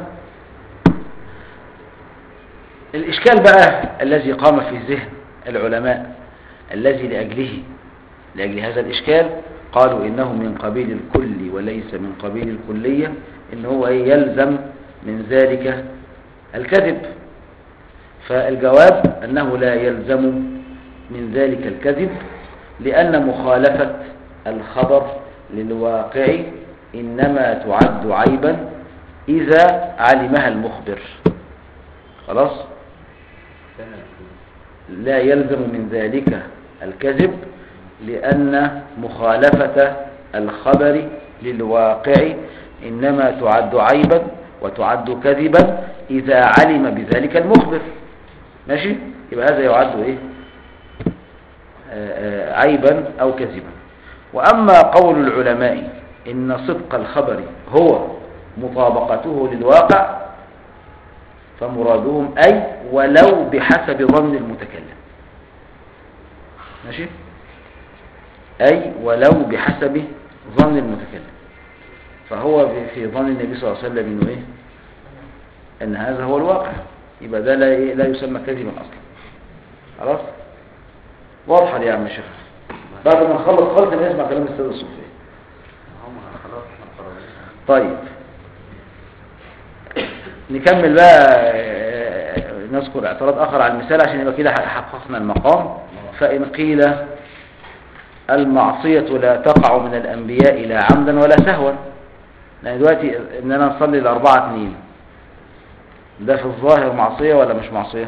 الإشكال بقى الذي قام في ذهن العلماء، الذي لأجل هذا الإشكال قالوا إنه من قبيل الكل وليس من قبيل الكلية، إن هو يلزم من ذلك الكذب. فالجواب أنه لا يلزم من ذلك الكذب، لأن مخالفة الخبر للواقع إنما تعد عيبا إذا علمها المخبر. خلاص، لا يلزم من ذلك الكذب، لأن مخالفة الخبر للواقع إنما تعد عيبا وتعد كذبا إذا علم بذلك المخبر. ماشي، يبقى هذا يعد إيه؟ عيبا أو كذبا. وأما قول العلماء إن صدق الخبر هو مطابقته للواقع، فمرادهم أي ولو بحسب ظن المتكلم. ماشي، أي ولو بحسب ظن المتكلم. فهو في ظن النبي صلى الله عليه وسلم إنه إيه؟ أن هذا هو الواقع، يبقى ده لا يسمى كذبا أصلا. خلاص، واضحة دي يا عم الشيخ. بعد ما نخلص خالص نسمع كلام السادة الصوفية. طيب نكمل بقى، نذكر اعتراض آخر على المثال عشان يبقى كده حققنا المقام. فإن قيل المعصية لا تقع من الأنبياء لا عمدا ولا سهوا، يعني دلوقتي إننا نصلي ال4-2 ده في الظاهر معصية ولا مش معصية؟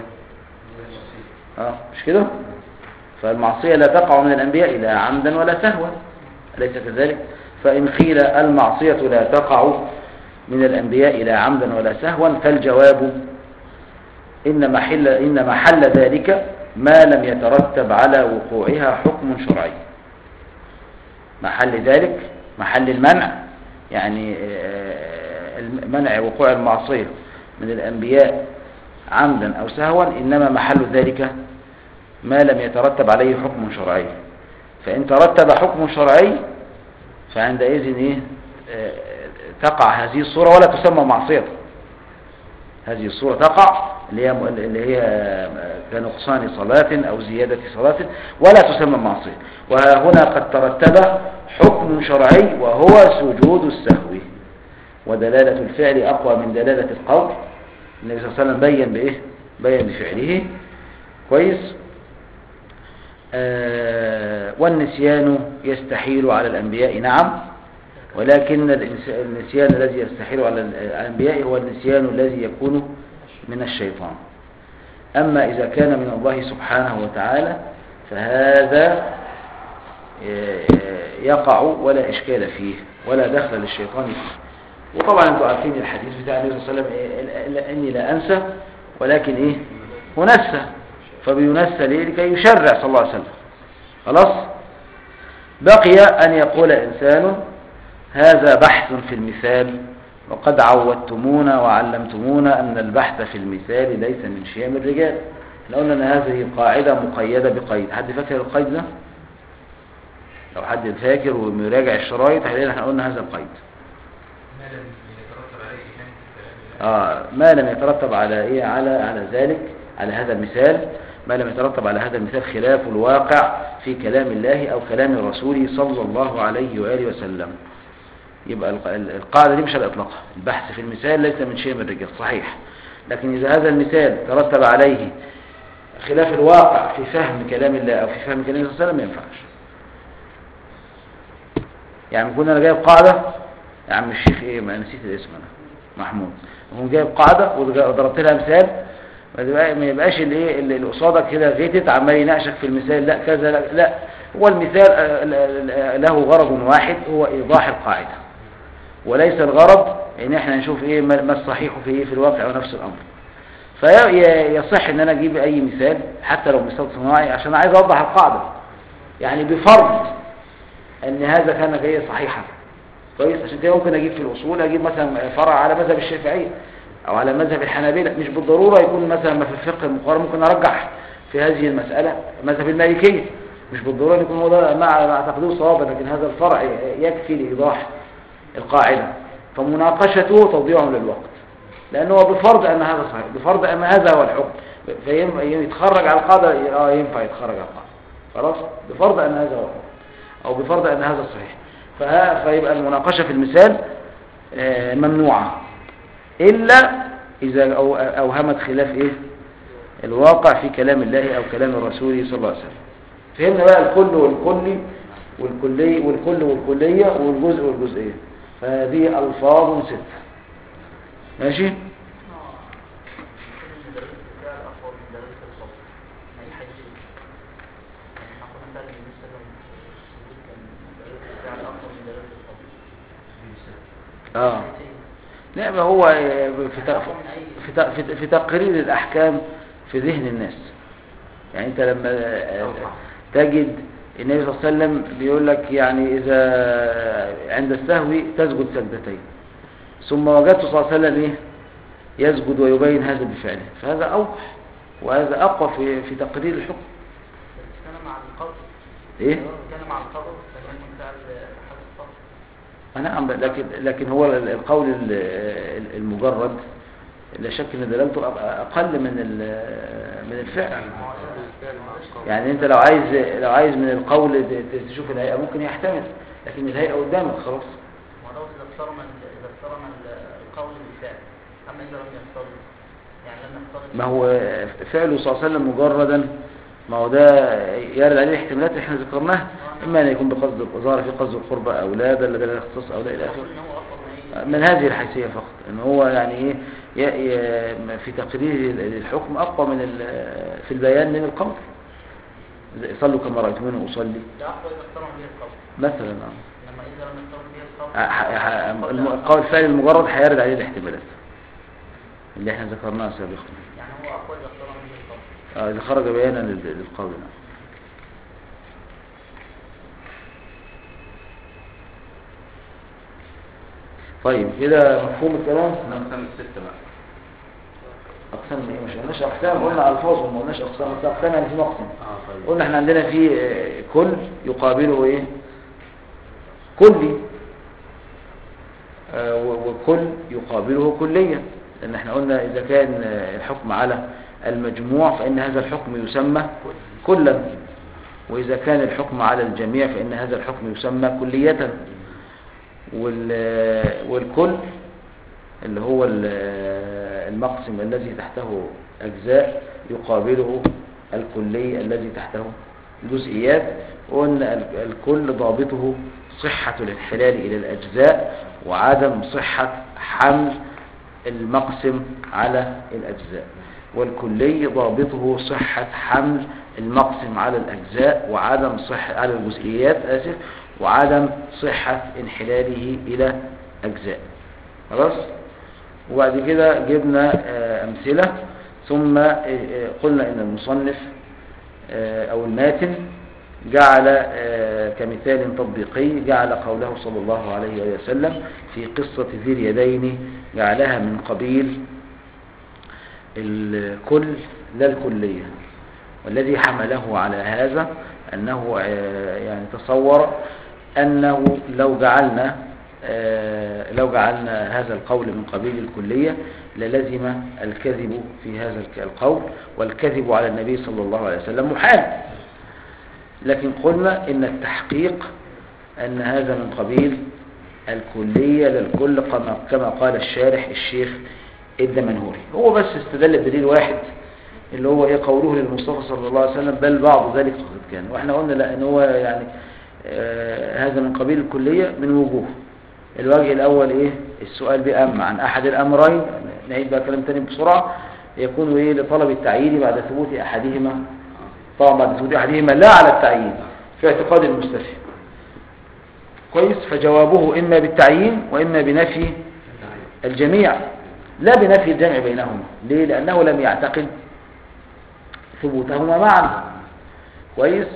مش كده؟ فالمعصية لا تقع من الأنبياء لا عمدا ولا سهوا، أليس كذلك؟ فإن قيل المعصية لا تقع من الأنبياء لا عمدا ولا سهوا، فالجواب إن محل ذلك ما لم يترتب على وقوعها حكم شرعي. محل ذلك محل المنع، يعني منع وقوع المعصية من الأنبياء عمدا أو سهوا، إنما محل ذلك ما لم يترتب عليه حكم شرعي. فإن ترتب حكم شرعي فعندئذ إيه؟ تقع هذه الصورة ولا تسمى معصية. هذه الصورة تقع اللي هي كنقصان صلاة أو زيادة صلاة، ولا تسمى معصية. وهنا قد ترتب حكم شرعي وهو سجود السهو، ودلالة الفعل أقوى من دلالة القول. النبي صلى الله عليه وسلم بين بإيه؟ بين بفعله. كويس. والنسيان يستحيل على الأنبياء، نعم، ولكن النسيان الذي يستحيل على الأنبياء هو النسيان الذي يكون من الشيطان. أما إذا كان من الله سبحانه وتعالى فهذا يقع ولا إشكال فيه ولا دخل للشيطان فيه. وطبعا انتم عارفين الحديث بتاع النبي صلى الله عليه وسلم إني لا أنسى ولكن أنسى، فبينسى ليه؟ لكي يشرع صلى الله عليه وسلم. خلاص. بقي أن يقول إنسان هذا بحث في المثال وقد عودتمونا وعلمتمونا أن البحث في المثال ليس من شيم الرجال. احنا قلنا أن هذه قاعدة مقيدة بقيد. حد فاكر القيد ده؟ لو حد فاكر ومراجع الشرايط هيلاقي احنا قلنا هذا القيد. ما لم يترتب على على ذلك، على هذا المثال، ما لم يترتب على هذا المثال خلاف الواقع في كلام الله أو كلام الرسول صلى الله عليه وآله وسلم. يبقى القاعدة دي مش على إطلاقها. البحث في المثال ليس من شيء من الرجال، صحيح، لكن إذا هذا المثال ترتب عليه خلاف الواقع في فهم كلام الله أو في فهم كلام الرسول صلى الله عليه وسلم ما ينفعش. يعني كنا أنا جايب قاعدة يا عم الشيخ ما نسيت الاسم أنا محمود، هو جايب قاعدة وضربت لها مثال، ما يبقاش اللي قصادك كده غيتت عمال يناقشك في المثال لا كذا لا، هو المثال له غرض واحد هو إيضاح القاعدة، وليس الغرض ان احنا نشوف ما الصحيح في الواقع ونفس الامر. فيصح ان انا اجيب اي مثال حتى لو مثال صناعي عشان عايز اوضح القاعدة، يعني بفرض ان هذا كان جاي صحيحا كويس. عشان كده ممكن اجيب في الاصول اجيب مثلا فرع على مذهب الشافعية او على مذهب الحنابلة، مش بالضرورة يكون مثلا ما في الفقه المقارن، ممكن ارجح في هذه المسألة مذهب المالكية، مش بالضرورة يكون هو ده مع تقدير صوابا، لكن هذا الفرع يكفي لإيضاح القاعدة. فمناقشته تضيع للوقت، لأنه بفرض أن هذا صحيح، بفرض أن هذا هو الحكم، فيتخرج على القاعدة ينفع يتخرج على القاعدة، خلاص، بفرض أن هذا هو الحكم أو بفرض أن هذا صحيح. فيبقى المناقشة في المثال ممنوعة إلا إذا أوهمت خلاف الواقع في كلام الله أو كلام الرسول صلى الله عليه وسلم. فهمنا بقى الكل والكلي والكلي والكل والكلية والجزء والجزئية، فهذه ألفاظ 6. ماشي؟ لا، هو في تقرير الأحكام في ذهن الناس. يعني أنت لما تجد النبي صلى الله عليه وسلم بيقول لك يعني إذا عند السهو تسجد سجدتين، ثم وجدت صلى الله عليه وسلم يسجد ويبين هذا بفعله، فهذا أوضح وهذا أقوى في تقرير الحكم. كان مع القول كان مع القول نعم، لكن هو القول المجرد لا شك ان دلالته اقل من الفعل. يعني انت لو عايز من القول تشوف الهيئه ممكن يحتمل، لكن الهيئه قدامك خلاص. ولو اذا اقترن القول بالفعل، اما اذا لم يقترن يعني لم يقترن، ما هو فعله صلى الله عليه وسلم مجردا، ما هو ده يرد عليه احتمالات احنا ذكرناها، اما ان يكون بقصد الظاهر في قصد القربة او لا، ده اللي بلا اختصاص او لا الى اخره، من هذه الحيثيه فقط ان هو يعني في تقرير الحكم اقوى من في البيان من القول. صلوا كما رايتموني اصلي، ده اقوى اذا اقترن به القول مثلا. لما اذا لم يقترن به القول القول الفعل المجرد هيرد عليه الاحتمالات اللي احنا ذكرناها سابقا، يعني هو اقوى اذا اقترن به القول إذا خرج بيانا للقول. طيب كده مفهوم الكلام؟ أقسام 6 بقى. أقسام مش قلناش أقسام، قلنا ألفاظ وما قلناش أقسام. أقسام يعني في مقسم. طيب. قلنا احنا عندنا في كل يقابله كلي، وكل يقابله كلية، لأن احنا قلنا إذا كان الحكم على المجموع فإن هذا الحكم يسمى كلا، وإذا كان الحكم على الجميع فإن هذا الحكم يسمى كلية. والكل اللي هو المقسم الذي تحته أجزاء يقابله الكلي الذي تحته جزئيات. وأن الكل ضابطه صحة الانحلال إلى الأجزاء وعدم صحة حمل المقسم على الأجزاء. والكلي ضابطه صحة حمل المقسم على الأجزاء وعدم صحة على الجزئيات وعدم صحة انحلاله إلى أجزاء. خلاص. وبعد كده جبنا أمثلة، ثم قلنا إن المصنف أو الماتن جعل كمثال تطبيقي جعل قوله صلى الله عليه وسلم في قصة ذي اليدين جعلها من قبيل الكل لا الكلية. والذي حمله على هذا أنه يعني تصور أنه لو جعلنا هذا القول من قبيل الكلية للزم الكذب في هذا القول، والكذب على النبي صلى الله عليه وسلم محال. لكن قلنا إن التحقيق أن هذا من قبيل الكلية للكل كما قال الشارح الشيخ الدمنهوري. هو بس استدل بدليل واحد اللي هو قوله للمصطفى صلى الله عليه وسلم بل بعض ذلك قد كان. واحنا قلنا لا، ان هو يعني هذا من قبيل الكلية من وجوه. الوجه الأول السؤال بأم عن أحد الأمرين، نعيد بقى كلام تاني بسرعة، يكون لطلب التعيين بعد ثبوت أحدهما، طبعا بعد ثبوت أحدهما لا على التعيين في اعتقاد المستفتي. كويس. فجوابه إما بالتعيين وإما بنفي الجميع لا بنفي الجمع بينهما. ليه؟ لأنه لم يعتقد ثبوتهما معا. كويس.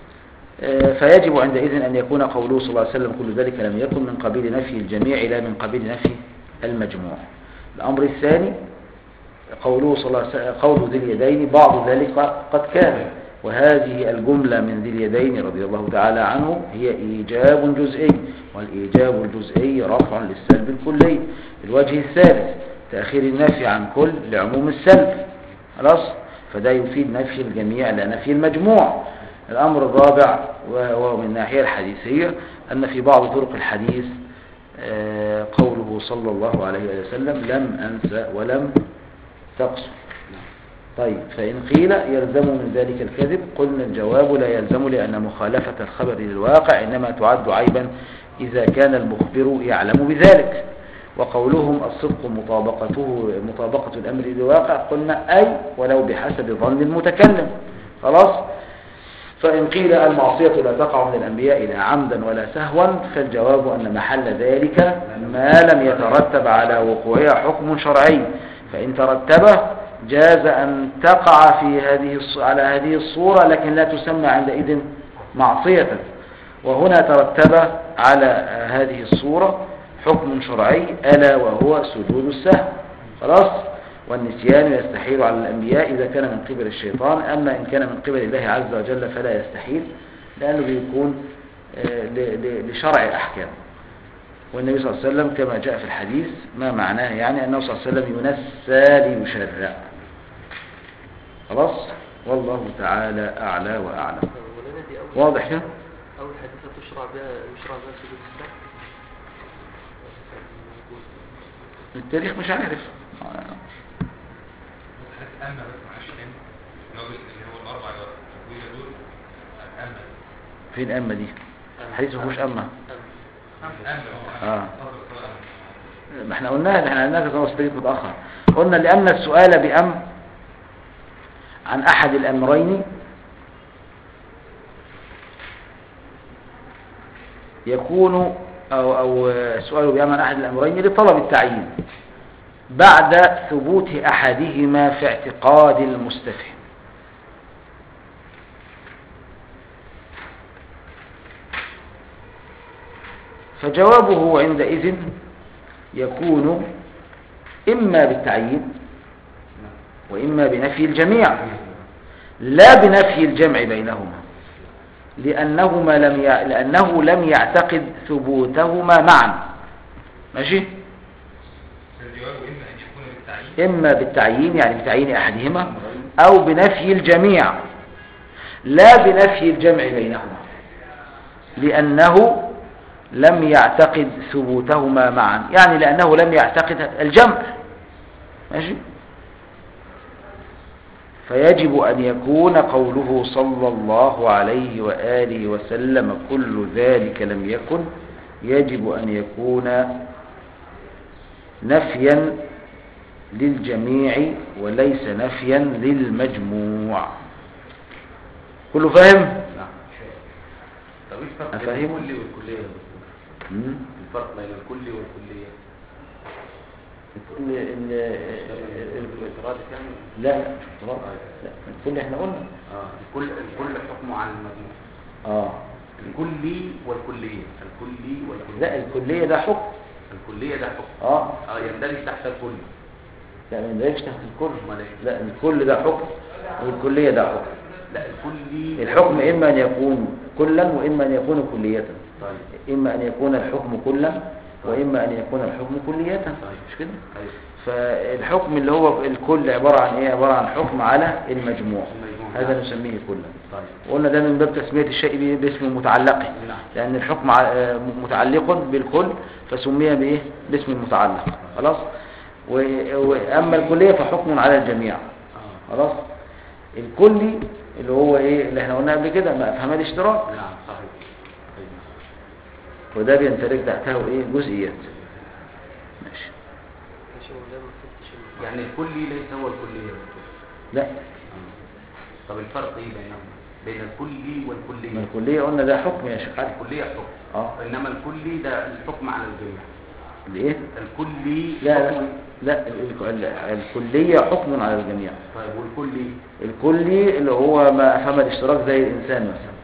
فيجب عندئذ أن يكون قوله صلى الله عليه وسلم كل ذلك لم يكن من قبيل نفي الجميع لا من قبيل نفي المجموع. الأمر الثاني قوله صلى الله عليه وسلم قول ذي اليدين بعض ذلك قد كان، وهذه الجملة من ذي اليدين رضي الله تعالى عنه هي إيجاب جزئي، والإيجاب الجزئي رفع للسلب الكلي. الوجه الثالث تأخير النفي عن كل لعموم السلب. خلاص. فده يفيد نفي الجميع لا نفي المجموع. الأمر الرابع وهو من الناحية الحديثية أن في بعض طرق الحديث قوله صلى الله عليه وسلم لم أنسى ولم تقصر. طيب، فإن قيل يلزم من ذلك الكذب، قلنا الجواب لا يلزم، لأن مخالفة الخبر للواقع إنما تعد عيبا إذا كان المخبر يعلم بذلك. وقولهم الصدق مطابقة الأمر للواقع، قلنا أي ولو بحسب ظن المتكلم. خلاص. فإن قيل المعصية لا تقع من الأنبياء لا عمدا ولا سهوا، فالجواب أن محل ذلك ما لم يترتب على وقوعها حكم شرعي، فإن ترتبه جاز أن تقع على هذه الصورة، لكن لا تسمى عندئذ معصية. وهنا ترتب على هذه الصورة حكم شرعي ألا وهو سجود السهو. خلاص. والنسيان يستحيل على الأنبياء إذا كان من قبل الشيطان، أما إن كان من قبل الله عز وجل فلا يستحيل، لأنه بيكون لشرع أحكام. والنبي صلى الله عليه وسلم كما جاء في الحديث ما معناه يعني أنه صلى الله عليه وسلم ينسى ليشرع. خلاص. والله تعالى أعلى وأعلم. واضح كده؟ أول حديثة يشرع بها سجود السهو. التاريخ مش عارف. أما بس معلش اللي هو الأربع تقوية دول أما فين أما دي؟ الحديث مفيهوش أما. ما احنا قلناها كما استجيب متأخر. قلنا لأن السؤال بأم عن أحد الأمرين يكون أو السؤال بأم عن أحد الأمرين لطلب التعيين بعد ثبوت أحدهما في اعتقاد المستفهم. فجوابه عندئذ يكون إما بالتعيين وإما بنفي الجميع لا بنفي الجمع بينهما، لأنه لم يعتقد ثبوتهما معا. ماشي. إما بالتعيين يعني بتعيين أحدهما، أو بنفي الجميع لا بنفي الجمع بينهما، لأنه لم يعتقد ثبوتهما معا، يعني لأنه لم يعتقد الجمع. ماشي. فيجب أن يكون قوله صلى الله عليه وآله وسلم كل ذلك لم يكن، يجب أن يكون نفيا للجميع وليس نفيا للمجموع. كله فاهم؟ نعم. طب ايش الفرق بين أفهمه؟ الكلي والكلية يا دكتور؟ الفرق بين الكلي والكلية؟ الافتراض كان؟ لا افتراض. لا الكل احنا قلنا. الكل حكمه على المجموع. الكلي والكلية. الكلي والكلية. لا الكلية ده حكم. الكلية ده حكم. يندرج تحت الكل. لا ما يندرجش تحت الكل. امال ايه؟ لا الكل ده حكم والكلية ده حكم. لا الكلي الحكم إما أن يكون كلا وإما أن يكون كلية. طيب. إما أن يكون الحكم كلا وإما أن يكون الحكم كلية. مش كده؟ طيب. فالحكم اللي هو الكل عبارة عن إيه؟ عبارة عن حكم على المجموع. هذا نسميه كلا. طيب. قلنا ده من باب تسمية الشيء باسم متعلق، لأن الحكم متعلق بالكل فسمي بإيه؟ باسم المتعلق. خلاص؟ وأما الكلية فحكم على الجميع. خلاص؟ الكلي اللي هو إيه؟ اللي احنا قلنا قبل كده ما أفهم الاشتراك. نعم صحيح. وده بيندرج تحته إيه؟ جزئيات. ماشي. يعني الكلي ليس هو الكلية. لا. طب الفرق ايه بين الكلي والكلية؟ ما الكلية قلنا ده حكم يا شيخ علي. الكلية حكم. انما الكلي ده الحكم على الجميع. الايه؟ الكلي لا الكلية حكم على الجميع. طيب والكلي؟ الكلي اللي هو ما أفهم الاشتراك زي الإنسان مثلا.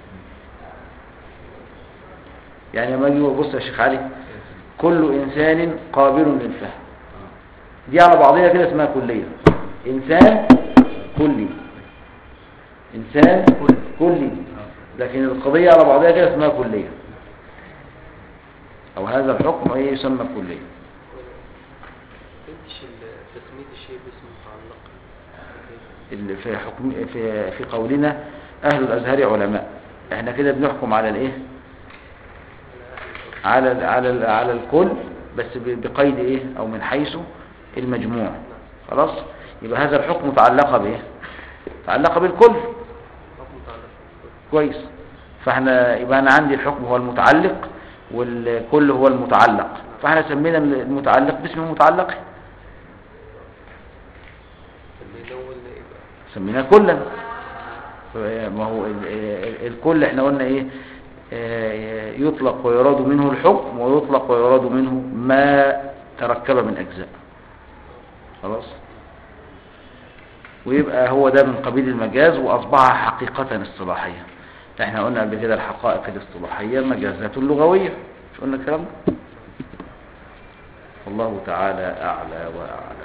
يعني لما يجي بص يا شيخ علي، كل إنسان قابل للفهم، دي على بعضها كده اسمها كلية. إنسان كلي، إنسان كلي، لكن القضية على بعضها كده اسمها كلية، أو هذا الحكم أي يسمى كلية. تسمية الشيء باسم متعلق اللي في حكم في قولنا أهل الأزهر علماء، احنا كده بنحكم على الايه؟ على الكل، بس بقيد ايه؟ او من حيث المجموع. خلاص؟ يبقى هذا الحكم متعلقه بايه؟ متعلقه بالكل. كويس. فاحنا يبقى انا عندي الحكم هو المتعلق والكل هو المتعلق، فاحنا سمينا المتعلق باسم المتعلق، سميناه كلا. ما هو الكل احنا قلنا ايه؟ يطلق ويراد منه الحكم، ويطلق ويراد منه ما تركب من اجزاء. خلاص؟ ويبقى هو ده من قبيل المجاز، واصبح حقيقة اصطلاحية. احنا قلنا قبل كده الحقائق الاصطلاحية مجازات لغوية، مش قلنا الكلام ده؟ الله تعالى اعلى واعلى.